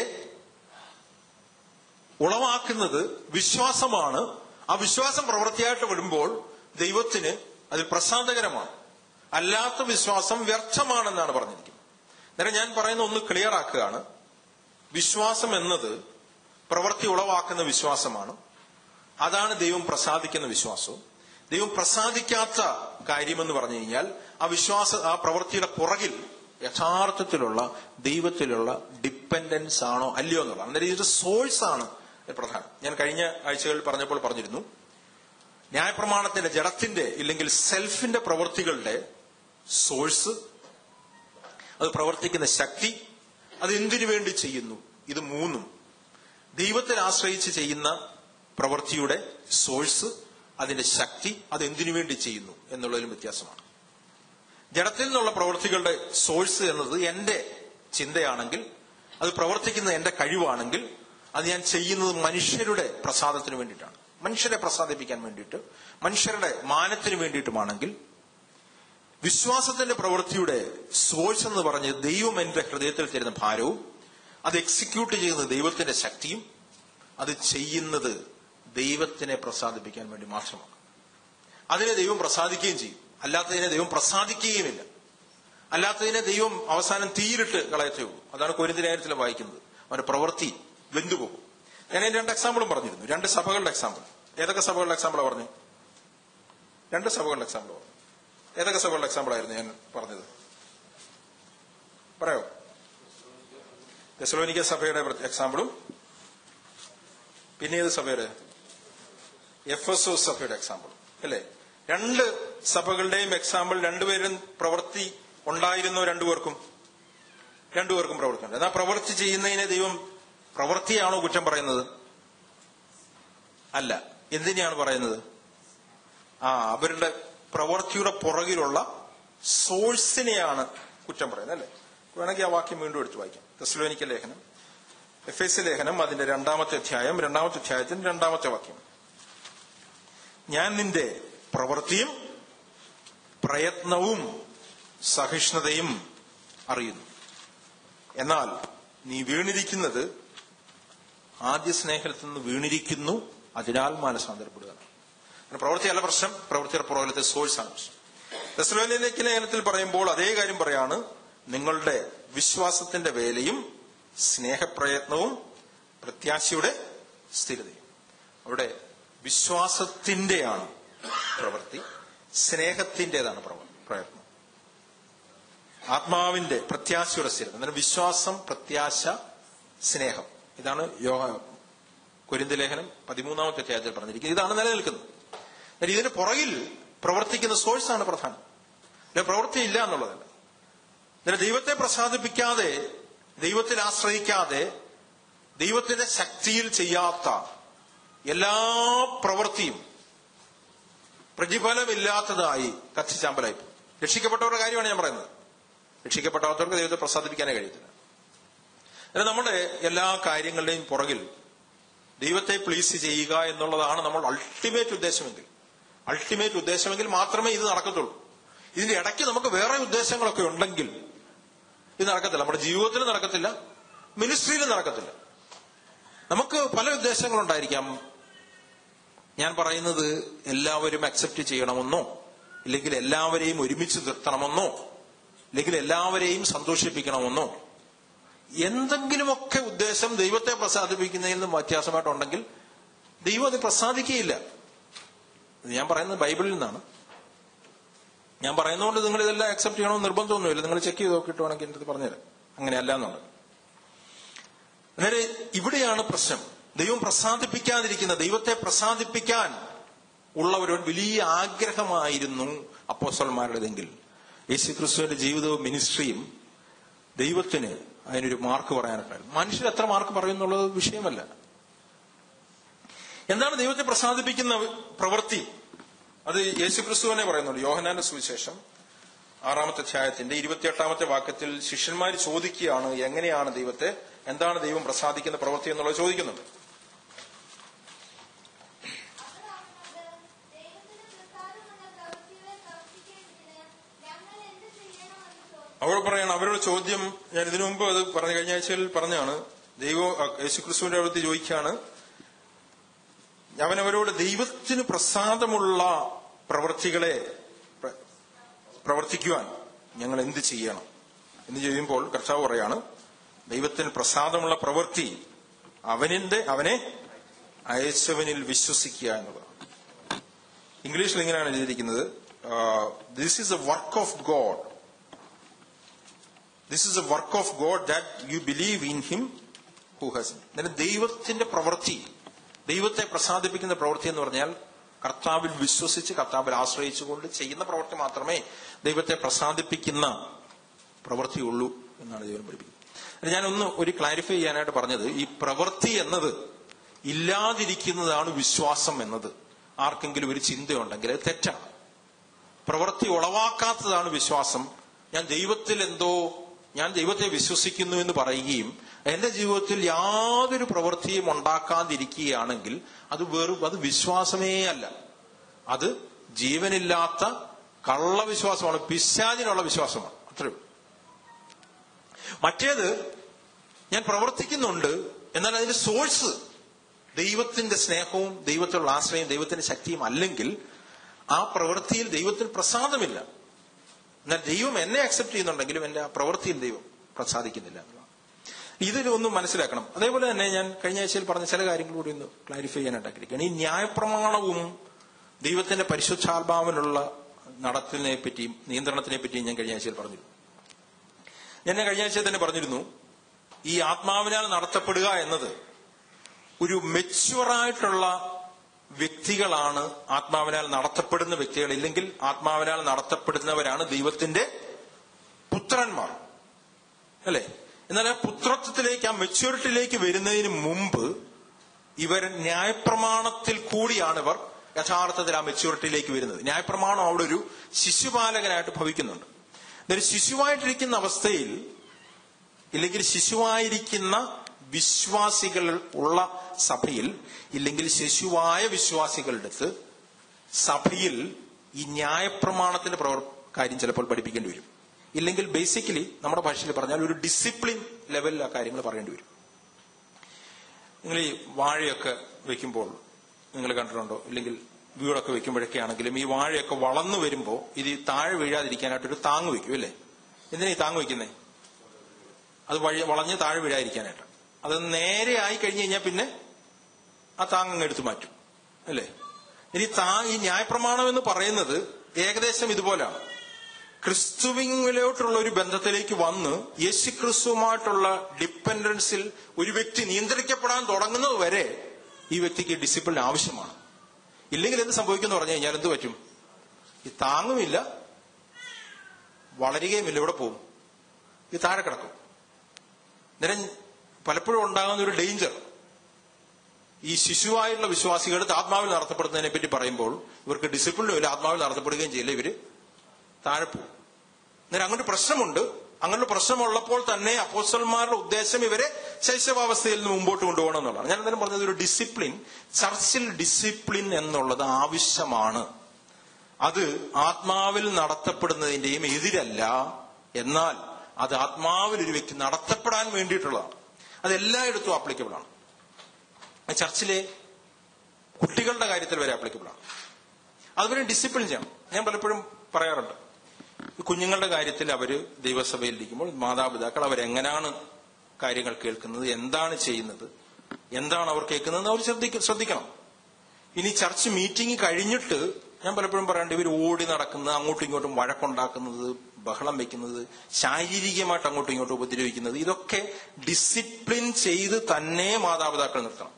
Speaker 2: ഉളവാക്കുന്നത് വിശ്വാസമാണ്. ആ വിശ്വാസം പ്രവൃത്തിയായിട്ട് വരുമ്പോൾ ദൈവത്തിന് അത് പ്രസാദകരമാണ്. അല്ലാത്ത വിശ്വാസം വ്യർത്ഥമാണെന്നാണ് പറഞ്ഞിരിക്കുന്നത്. അന്നേരം ഞാൻ പറയുന്ന ഒന്ന് ക്ലിയർ ആക്കുകയാണ്. വിശ്വാസം എന്നത് പ്രവൃത്തി ഉളവാക്കുന്ന വിശ്വാസമാണ്. അതാണ് ദൈവം പ്രസാദിക്കുന്ന വിശ്വാസവും. ദൈവം പ്രസാദിക്കാത്ത കാര്യമെന്ന് പറഞ്ഞു കഴിഞ്ഞാൽ ആ വിശ്വാസ ആ പ്രവൃത്തിയുടെ പുറകിൽ യഥാർത്ഥത്തിലുള്ള ദൈവത്തിലുള്ള ഡിപ്പെൻഡൻസ് ആണോ അല്ലയോ എന്നുള്ളത്. അന്നേരം ഇതൊരു സോഴ്സ് ആണ് പ്രധാനം. ഞാൻ കഴിഞ്ഞ ആഴ്ചകളിൽ പറഞ്ഞപ്പോൾ പറഞ്ഞിരുന്നു, ന്യായപ്രമാണത്തിന്റെ ജഡത്തിന്റെ ഇല്ലെങ്കിൽ സെൽഫിന്റെ പ്രവൃത്തികളുടെ സോഴ്സ്, അത് പ്രവർത്തിക്കുന്ന ശക്തി, അത് എന്തിനു വേണ്ടി ചെയ്യുന്നു, ഇത് മൂന്നും ദൈവത്തിൽ ആശ്രയിച്ച് ചെയ്യുന്ന പ്രവൃത്തിയുടെ സോഴ്സ്, അതിന്റെ ശക്തി, അത് എന്തിനു വേണ്ടി ചെയ്യുന്നു എന്നുള്ളതിലും വ്യത്യാസമാണ്. ജഡത്തിൽ നിന്നുള്ള പ്രവൃത്തികളുടെ സോഴ്സ് എന്നത് എന്റെ ചിന്തയാണെങ്കിൽ, അത് പ്രവർത്തിക്കുന്നത് എന്റെ കഴിവാണെങ്കിൽ, അത് ഞാൻ ചെയ്യുന്നത് മനുഷ്യരുടെ പ്രസാദത്തിന് വേണ്ടിയിട്ടാണ്, മനുഷ്യരെ പ്രസാദിപ്പിക്കാൻ വേണ്ടിയിട്ട്, മനുഷ്യരുടെ മാനത്തിന് വേണ്ടിയിട്ടുമാണെങ്കിൽ, വിശ്വാസത്തിന്റെ പ്രവൃത്തിയുടെ സോഴ്സ് എന്ന് പറഞ്ഞ് ദൈവം എന്റെ ഹൃദയത്തിൽ തരുന്ന ഭാരവും, അത് എക്സിക്യൂട്ട് ചെയ്യുന്ന ദൈവത്തിന്റെ ശക്തിയും, അത് ചെയ്യുന്നത് ദൈവത്തിനെ പ്രസാദിപ്പിക്കാൻ വേണ്ടി മാത്രമാണ്. അതിനെ ദൈവം പ്രസാദിക്കുകയും ചെയ്യും. അല്ലാത്തതിനെ ദൈവം പ്രസാദിക്കുകയുമില്ല. അല്ലാത്തതിനെ ദൈവം അവസാനം തീയിലിട്ട് കളയത്തേ ഉള്ളൂ. അതാണ് കൊരിന്ത്യർ ലേഖനത്തിൽ വായിക്കുന്നത്. അവന്റെ പ്രവൃത്തി വെന്തുപോകും. ഞാൻ അതിന് രണ്ട് എക്സാമ്പിളും പറഞ്ഞിരുന്നു. രണ്ട് സഭകളുടെ എക്സാമ്പിൾ. ഏതൊക്കെ സഭകളുടെ എക്സാമ്പിളാണ് പറഞ്ഞു? രണ്ട് സഭകളുടെ എക്സാമ്പിൾ പറഞ്ഞു. ഏതൊക്കെ സഭകളുടെ എക്സാമ്പിൾ ആയിരുന്നു ഞാൻ പറഞ്ഞത്? പറയോ? തെസ്സലോനിക്ക സഭയുടെ എക്സാമ്പിളും പിന്നെ ഏത് സഭയുടെ? എഫെസോസ് സഭയുടെ എക്സാമ്പിൾ അല്ലേ? രണ്ട് സഭകളുടെയും എക്സാമ്പിൾ. രണ്ടുപേരും പ്രവൃത്തി ഉണ്ടായിരുന്നു. രണ്ടുപേർക്കും രണ്ടുപേർക്കും പ്രവൃത്തി ഉണ്ട്. എന്നാൽ പ്രവൃത്തി ചെയ്യുന്നതിനെ ദൈവം പ്രവൃത്തിയാണോ കുറ്റം പറയുന്നത്? അല്ല. എന്തിനെയാണ് പറയുന്നത്? ആ അവരുടെ പ്രവൃത്തിയുടെ പുറകിലുള്ള സോഴ്സിനെയാണ് കുറ്റം പറയുന്നത് അല്ലേ? വേണമെങ്കിൽ ആ വാക്യം വീണ്ടും എടുത്തു വായിക്കാം. തെസ്സലോനിക്ക ലേഖനം, എഫെസ്യ ലേഖനം, അതിന്റെ രണ്ടാമത്തെ അധ്യായം, രണ്ടാമത്തെ അധ്യായത്തിന്റെ രണ്ടാമത്തെ വാക്യം. ഞാൻ നിന്റെ പ്രവൃത്തിയും പ്രയത്നവും സഹിഷ്ണുതയും അറിയുന്നു. എന്നാൽ നീ വീണിരിക്കുന്നത് ആദ്യ സ്നേഹത്തിൽ നിന്ന് വീണിരിക്കുന്നു, അതിനാൽ മാനസാന്തരപ്പെടുക. പ്രവൃത്തിയല്ല പ്രശ്നം, പ്രവൃത്തിയുടെ പുറകിലത്തെ സോഴ്സാണ് പ്രശ്നം. തെസ്സലോനിക്ക ലേഖനത്തിൽ പറയുമ്പോൾ അതേ കാര്യം പറയാണ്. നിങ്ങളുടെ വിശ്വാസത്തിന്റെ വേലയും സ്നേഹപ്രയത്നവും പ്രത്യാശയുടെ സ്ഥിരതയും. അവിടെ വിശ്വാസത്തിന്റെയാണ് പ്രവൃത്തി, സ്നേഹത്തിൻ്റെതാണ് പ്രയത്നം. ആത്മാവിന്റെ പ്രത്യാശയുടെ സ്ഥിരത. എന്നാൽ വിശ്വാസം, പ്രത്യാശ, സ്നേഹം, ഇതാണ് യോഹ കൊരിന്ത്യർ ലേഖനം പതിമൂന്നാമത്തെ അധ്യായത്തിൽ പറഞ്ഞിരിക്കുന്നത്. ഇതാണ് നിലനിൽക്കുന്നത്. എന്നാൽ ഇതിന് പുറകിൽ പ്രവർത്തിക്കുന്ന സോഴ്സാണ് പ്രധാനം. അല്ലെ പ്രവൃത്തി ഇല്ല എന്നുള്ളതല്ല. എന്നാൽ ദൈവത്തെ പ്രസാദിപ്പിക്കാതെ, ദൈവത്തിൽ ആശ്രയിക്കാതെ, ദൈവത്തിന്റെ ശക്തിയിൽ ചെയ്യാത്ത എല്ലാ പ്രവൃത്തിയും പ്രതിഫലമില്ലാത്തതായി കത്തിച്ചാമ്പലായി. രക്ഷിക്കപ്പെട്ടവരുടെ കാര്യമാണ് ഞാൻ പറയുന്നത്. രക്ഷിക്കപ്പെടാത്തവർക്ക് ദൈവത്തെ പ്രസാദിപ്പിക്കാനേ കഴിയത്തില്ല. എന്നാൽ നമ്മുടെ എല്ലാ കാര്യങ്ങളുടെയും പുറകിൽ ദൈവത്തെ പ്ലീസ് ചെയ്യുക എന്നുള്ളതാണ് നമ്മൾ അൾട്ടിമേറ്റ് ഉദ്ദേശമെങ്കിൽ അൾട്ടിമേറ്റ് ഉദ്ദേശമെങ്കിൽ മാത്രമേ ഇത് നടക്കത്തുള്ളൂ. ഇതിന്റെ ഇടയ്ക്ക് നമുക്ക് വേറെ ഉദ്ദേശങ്ങളൊക്കെ ഉണ്ടെങ്കിൽ ഇത് നടക്കത്തില്ല. നമ്മുടെ ജീവിതത്തിൽ നടക്കത്തില്ല, മിനിസ്ട്രിയിൽ നടക്കത്തില്ല. നമുക്ക് പല ഉദ്ദേശങ്ങളുണ്ടായിരിക്കാം. ഞാൻ പറയുന്നത് എല്ലാവരും അക്സെപ്റ്റ് ചെയ്യണമെന്നോ, ഇല്ലെങ്കിൽ എല്ലാവരെയും ഒരുമിച്ച് നിർത്തണമെന്നോ, ഇല്ലെങ്കിൽ എല്ലാവരെയും സന്തോഷിപ്പിക്കണമെന്നോ, എന്തെങ്കിലുമൊക്കെ ഉദ്ദേശം ദൈവത്തെ പ്രസാദിപ്പിക്കുന്നതിൽ നിന്നും വ്യത്യാസമായിട്ടുണ്ടെങ്കിൽ ദൈവം അത് പ്രസാദിക്കുകയില്ല. ഞാൻ പറയുന്നത് ബൈബിളിൽ നിന്നാണ്. ഞാൻ പറയുന്നതുകൊണ്ട് നിങ്ങൾ ഇതെല്ലാം അക്സെപ്റ്റ് ചെയ്യണമെന്ന് നിർബന്ധമൊന്നുമില്ല. നിങ്ങൾ ചെക്ക് ചെയ്ത് നോക്കിയിട്ട് വേണമെങ്കിൽ എൻ്റെ അടുത്ത് പറഞ്ഞുതരാം. അങ്ങനെയല്ല എന്നുള്ളത്. അന്നേരം ഇവിടെയാണ് പ്രശ്നം. ദൈവം പ്രസാദിപ്പിക്കാതിരിക്കുന്ന, ദൈവത്തെ പ്രസാദിപ്പിക്കാൻ ഉള്ള ഒരു വലിയ ആഗ്രഹമായിരുന്നു അപ്പോസ്തലന്മാരുടേതെങ്കിൽ യേശുക്രിസ്തുവിന്റെ ജീവിതവും മിനിസ്ട്രിയും ദൈവത്തിന് അതിനൊരു മാർക്ക് പറയാനുണ്ടായിരുന്നു. മനുഷ്യർ എത്ര മാർക്ക് പറയുന്നുള്ളത് വിഷയമല്ല. എന്താണ് ദൈവത്തെ പ്രസാദിപ്പിക്കുന്ന പ്രവൃത്തി? അത് യേശുക്രിസ്തു തന്നെ പറയുന്നുണ്ട്. യോഹന്നാന്റെ സുവിശേഷം ആറാമത്തെ അധ്യായത്തിന്റെ ഇരുപത്തിയെട്ടാമത്തെ വാക്യത്തിൽ ശിഷ്യന്മാർ ചോദിക്കുകയാണ്, എങ്ങനെയാണ് ദൈവത്തെ, എന്താണ് ദൈവം പ്രസാദിക്കുന്ന പ്രവൃത്തി എന്നുള്ളത് ചോദിക്കുന്നുണ്ട്.
Speaker 4: ദൈവത്തിന് പ്രസാദമുള്ള പ്രവൃത്തികളെ പ്രവർത്തിക്കേണ്ടതിന് ഞങ്ങൾ എന്ത്
Speaker 2: അവൾ പറയണം, അവരുടെ ചോദ്യം ഞാൻ ഇതിനു മുമ്പ് അത് പറഞ്ഞ കഴിഞ്ഞ ആഴ്ചയിൽ പറഞ്ഞാണ്. ദൈവ യേശുക്രിസ്തുവിന്റെ അടുത്ത് ചോദിക്കുകയാണ്, അവനവരോട് ദൈവത്തിന് പ്രസാദമുള്ള പ്രവൃത്തികളെ പ്രവർത്തിക്കുവാൻ ഞങ്ങൾ എന്ത് ചെയ്യണം എന്ന് ചെയ്യുമ്പോൾ കർത്താവ് പറയാണ്, ദൈവത്തിന് പ്രസാദമുള്ള പ്രവൃത്തി അവനിന്റെ അവനെ അയച്ചവനിൽ വിശ്വസിക്കുക എന്നുള്ളതാണ്. ഇംഗ്ലീഷിൽ ഇങ്ങനെയാണ് എഴുതിയിരിക്കുന്നത്, this is a work of God this is a work of God that you believe in him who has. ദൈവത്തിന്റെ പ്രവൃത്തി, ദൈവത്തെ പ്രസാദിപ്പിക്കുന്ന പ്രവൃത്തി എന്ന് പറഞ്ഞാൽ കർത്താവിൽ വിശ്വസിച്ച് കർത്താവിൽ ആശ്രയിച്ചുകൊണ്ട് ചെയ്യുന്ന പ്രവൃത്തി മാത്രമേ ദൈവത്തെ പ്രസാദിപ്പിക്കുന്ന പ്രവൃത്തിയുള്ളൂ എന്നാണ് ദൈവം പഠിപ്പിക്കുന്നത്. ഞാനൊന്ന് ഒരു ക്ലാരിഫൈ ചെയ്യാനായിട്ട് പറഞ്ഞത്, ഈ പ്രവൃത്തി എന്നത് ഇല്ലാതിരിക്കുന്നതാണ് വിശ്വാസം എന്നത് ആർക്കെങ്കിലും ഒരു ചിന്തയുണ്ടെങ്കിൽ അത് തെറ്റാണ്. പ്രവൃത്തി ഉളവാക്കാത്തതാണ് വിശ്വാസം. ഞാൻ ദൈവത്തിൽ എന്തോ ഞാൻ ദൈവത്തെ വിശ്വസിക്കുന്നു എന്ന് പറയുകയും എന്റെ ജീവിതത്തിൽ യാതൊരു പ്രവൃത്തിയും ഉണ്ടാക്കാതിരിക്കുകയാണെങ്കിൽ അത് വെറും അത് വിശ്വാസമേ അല്ല, അത് ജീവനില്ലാത്ത കള്ളവിശ്വാസമാണ്, പിശാചിനുള്ള വിശ്വാസമാണ്. അത്രയും. മറ്റേത് ഞാൻ പ്രവർത്തിക്കുന്നുണ്ട്, എന്നാൽ അതിന്റെ സോഴ്സ് ദൈവത്തിന്റെ സ്നേഹവും ദൈവത്തിലുള്ള ആശ്രയം ദൈവത്തിന്റെ ശക്തിയും അല്ലെങ്കിൽ ആ പ്രവൃത്തിയിൽ ദൈവത്തിന് പ്രസാദമില്ല. എന്നാൽ ദൈവം എന്നെ അക്സെപ്റ്റ് ചെയ്യുന്നുണ്ടെങ്കിലും എന്റെ ആ പ്രവൃത്തിയിൽ ദൈവം പ്രസാദിക്കുന്നില്ല എന്നുള്ളതാണ്. ഇതിലൊന്നും മനസ്സിലാക്കണം. അതേപോലെ തന്നെ ഞാൻ കഴിഞ്ഞ ആഴ്ചയിൽ പറഞ്ഞ ചില കാര്യങ്ങൾ കൂടി ഒന്ന് ക്ലാരിഫൈ ചെയ്യാനായിട്ടാക്കിയിരിക്കുകയാണ്. ഈ ന്യായപ്രമാണവും ദൈവത്തിന്റെ പരിശുദ്ധാത്മാവിനുള്ള നടത്തിനെ പറ്റിയും നിയന്ത്രണത്തിനെ പറ്റിയും ഞാൻ കഴിഞ്ഞ ആഴ്ചയിൽ പറഞ്ഞിരുന്നു. ഞാൻ കഴിഞ്ഞ ആഴ്ചയിൽ തന്നെ പറഞ്ഞിരുന്നു, ഈ ആത്മാവിനാൽ നടത്തപ്പെടുക എന്നത് ഒരു മെച്യൂറായിട്ടുള്ള വ്യക്തികളാണ് ആത്മാവിനാൽ നടത്തപ്പെടുന്ന വ്യക്തികൾ. ഇല്ലെങ്കിൽ ആത്മാവിനാൽ നടത്തപ്പെടുന്നവരാണ് ദൈവത്തിന്റെ പുത്രന്മാർ, അല്ലെ? എന്നാൽ ആ പുത്രത്വത്തിലേക്ക്, ആ മെച്യൂരിറ്റിയിലേക്ക് വരുന്നതിന് മുമ്പ് ഇവർ ന്യായപ്രമാണത്തിൽ കൂടിയാണ് ഇവർ യഥാർത്ഥത്തിൽ ആ മെച്യൂരിറ്റിയിലേക്ക് വരുന്നത്. ന്യായപ്രമാണം അവിടെ ഒരു ശിശുപാലകനായിട്ട് ഭവിക്കുന്നുണ്ട്. ഒരു ശിശുവായിട്ടിരിക്കുന്ന അവസ്ഥയിൽ, ഇല്ലെങ്കിൽ ശിശുവായിരിക്കുന്ന വിശ്വാസികൾ ഉള്ള സഭയിൽ, ഇല്ലെങ്കിൽ ശിശുവായ വിശ്വാസികളുടെ അടുത്ത് സഭയിൽ ഈ ന്യായപ്രമാണത്തിന്റെ പ്രവർ കാര്യം ചിലപ്പോൾ പഠിപ്പിക്കേണ്ടി വരും. ഇല്ലെങ്കിൽ ബേസിക്കലി നമ്മുടെ ഭാഷയിൽ പറഞ്ഞാൽ ഒരു ഡിസിപ്ലിൻ ലെവലിൽ ആ കാര്യങ്ങൾ പറയേണ്ടി വരും. നിങ്ങൾ ഈ വാഴയൊക്കെ വെക്കുമ്പോൾ നിങ്ങൾ കണ്ടിട്ടുണ്ടോ? ഇല്ലെങ്കിൽ വീടൊക്കെ വെക്കുമ്പോഴൊക്കെ ആണെങ്കിലും ഈ വാഴയൊക്കെ വളർന്നു വരുമ്പോൾ ഇത് താഴെ വീഴാതിരിക്കാനായിട്ടൊരു താങ്ങ് വെക്കും, അല്ലേ? എന്തിനാ ഈ താങ്ങ് വെക്കുന്നേ? അത് വഴി വളഞ്ഞ് താഴെ വീഴാതിരിക്കാനായിട്ട്. അത് നേരെ ആയി കഴിഞ്ഞു കഴിഞ്ഞാൽ പിന്നെ ആ താങ്ങ് എടുത്തു മാറ്റും, അല്ലേ? ഇനി താ ഈ ന്യായപ്രമാണം എന്ന് പറയുന്നത് ഏകദേശം ഇതുപോലാണ്. ക്രിസ്തുവിലോട്ടുള്ള ഒരു ബന്ധത്തിലേക്ക് വന്ന് യേശു ക്രിസ്തുവുമായിട്ടുള്ള ഡിപ്പെൻഡൻസിൽ ഒരു വ്യക്തി നിയന്ത്രിക്കപ്പെടാൻ തുടങ്ങുന്നത് വരെ ഈ വ്യക്തിക്ക് ഡിസിപ്ലിൻ ആവശ്യമാണ്. ഇല്ലെങ്കിൽ എന്ത് സംഭവിക്കുമെന്ന് പറഞ്ഞു കഴിഞ്ഞാൽ എന്ത് പറ്റും? ഈ താങ്ങുമില്ല, വളരുകയുമില്ല, ഇവിടെ പോകും, ഇത് താഴെ കിടക്കും. നേരം പലപ്പോഴും ഉണ്ടാകുന്ന ഒരു ഡേഞ്ചർ, ഈ ശിശുവായിട്ടുള്ള വിശ്വാസികൾ ആത്മാവിൽ നടത്തപ്പെടുന്നതിനെ പറ്റി പറയുമ്പോൾ ഇവർക്ക് ഡിസിപ്ലിനും ഇല്ല, ആത്മാവിൽ നടത്തപ്പെടുകയും ചെയ്യില്ല, ഇവര് താഴെ പോകും. നേരം അങ്ങനൊരു പ്രശ്നമുണ്ട്. അങ്ങനൊരു പ്രശ്നമുള്ളപ്പോൾ തന്നെ അപ്പോസ്തലന്മാരുടെ ഉദ്ദേശം ഇവരെ ശൈശവാവസ്ഥയിൽ നിന്ന് മുമ്പോട്ട് കൊണ്ടുപോകണം എന്നുള്ളതാണ്. ഞാൻ എന്തായാലും പറഞ്ഞത്, ഒരു ഡിസിപ്ലിൻ, ചർച്ചിൽ ഡിസിപ്ലിൻ എന്നുള്ളത് ആവശ്യമാണ്. അത് ആത്മാവിൽ നടത്തപ്പെടുന്നതിന്റെയും എതിരല്ല, എന്നാൽ അത് ആത്മാവിൽ ഒരു വ്യക്തി നടത്തപ്പെടാൻ വേണ്ടിയിട്ടുള്ളതാണ്. അത് എല്ലായിടത്തും ആപ്ലിക്കബിൾ ആണ്. ചർച്ചിലെ കുട്ടികളുടെ കാര്യത്തിൽ വരെ ആപ്ലിക്കബിൾ ആണ്. അതുവരെ ഡിസിപ്ലിൻ ചെയ്യണം. ഞാൻ പലപ്പോഴും പറയാറുണ്ട്, കുഞ്ഞുങ്ങളുടെ കാര്യത്തിൽ അവര് ദൈവസഭയിൽ ഇരിക്കുമ്പോൾ മാതാപിതാക്കൾ അവരെങ്ങനെയാണ് കാര്യങ്ങൾ കേൾക്കുന്നത്, എന്താണ് ചെയ്യുന്നത്, എന്താണ് അവർ കേൾക്കുന്നത് അവർ ശ്രദ്ധിക്ക ശ്രദ്ധിക്കണം ഇനി ചർച്ച് മീറ്റിംഗ് കഴിഞ്ഞിട്ട് ഞാൻ പലപ്പോഴും പറയാണ്ട് ഇവർ ഓടി നടക്കുന്നത്, അങ്ങോട്ടും ഇങ്ങോട്ടും വഴക്കുണ്ടാക്കുന്നത്, ബഹളം വെക്കുന്നത്, ശാരീരികമായിട്ട് അങ്ങോട്ടും ഇങ്ങോട്ടും ഉപദ്രവിക്കുന്നത്, ഇതൊക്കെ ഡിസിപ്ലിൻ ചെയ്ത് തന്നെ മാതാപിതാക്കൾ നിർത്തണം.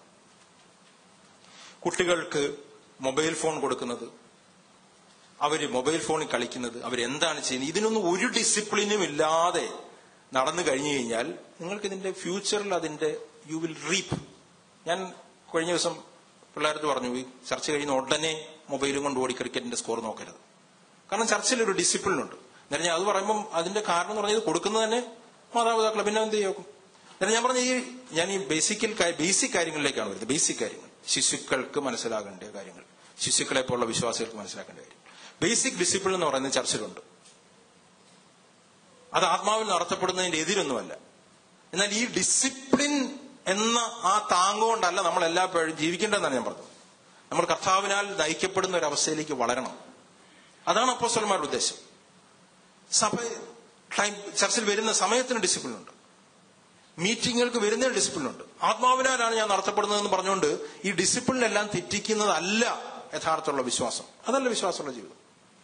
Speaker 2: കുട്ടികൾക്ക് മൊബൈൽ ഫോൺ കൊടുക്കുന്നത്, അവര് മൊബൈൽ ഫോണിൽ കളിക്കുന്നത്, അവരെന്താണ് ചെയ്യുന്നത്, ഇതിനൊന്നും ഒരു ഡിസിപ്ലിനും ഇല്ലാതെ നടന്നു കഴിഞ്ഞു കഴിഞ്ഞാൽ നിങ്ങൾക്ക് ഇതിന്റെ ഫ്യൂച്ചറിൽ അതിന്റെ യു വിൽ റീപ്പ്. ഞാൻ കഴിഞ്ഞ ദിവസം പിള്ളേരത്ത് പറഞ്ഞു, ഈ ചർച്ച കഴിയുന്ന ഉടനെ മൊബൈലും കൊണ്ട് ഓടി ക്രിക്കറ്റിന്റെ സ്കോർ നോക്കരുത്. കാരണം ചർച്ചിൽ ഒരു ഡിസിപ്ലിൻ ഉണ്ട്. എന്നാൽ ഞാൻ അത് പറയുമ്പോൾ അതിന്റെ കാരണം എന്ന് പറഞ്ഞാൽ ഇത് കൊടുക്കുന്നത് തന്നെ മാതാപിതാക്കളെ, പിന്നെ എന്ത് ചെയ്യും? എന്നാൽ ഞാൻ പറഞ്ഞ ഈ ഞാൻ ഈ ബേസിക്കൽ ബേസിക് കാര്യങ്ങളിലേക്കാണ് വരുന്നത്. ബേസിക് കാര്യങ്ങൾ, ശിശുക്കൾക്ക് മനസ്സിലാകേണ്ട കാര്യങ്ങൾ, ശിശുക്കളെ പോലുള്ള വിശ്വാസികൾക്ക് മനസ്സിലാക്കേണ്ട കാര്യം. ബേസിക് ഡിസിപ്ലിൻ എന്ന് പറയുന്നത് ചർച്ചിലുണ്ട്. അത് ആത്മാവിൽ നടത്തപ്പെടുന്നതിന്റെ എതിരൊന്നുമല്ല. എന്നാൽ ഈ ഡിസിപ്ലിൻ എന്ന ആ താങ്ങുകൊണ്ടല്ല നമ്മൾ എല്ലായ്പ്പോഴും ജീവിക്കേണ്ടതെന്നാണ് ഞാൻ പറഞ്ഞത്. നമ്മൾ കർത്താവിനാൽ നയിക്കപ്പെടുന്ന ഒരു അവസ്ഥയിലേക്ക് വളരണം. അതാണ് അപ്പോസ്തലന്മാരുടെ ഉദ്ദേശം. സഭ ടൈം ചർച്ചിൽ വരുന്ന സമയത്തിന് ഡിസിപ്ലിൻ ഉണ്ട്, മീറ്റിങ്ങുകൾക്ക് വരുന്നതിന് ഡിസിപ്ലിൻ ഉണ്ട്. ആത്മാവിനാലാണ് ഞാൻ നടത്തപ്പെടുന്നതെന്ന് പറഞ്ഞുകൊണ്ട് ഈ ഡിസിപ്ലിനെല്ലാം തെറ്റിക്കുന്നതല്ല യഥാർത്ഥമുള്ള വിശ്വാസം. അതല്ല വിശ്വാസമുള്ള ജീവിതം.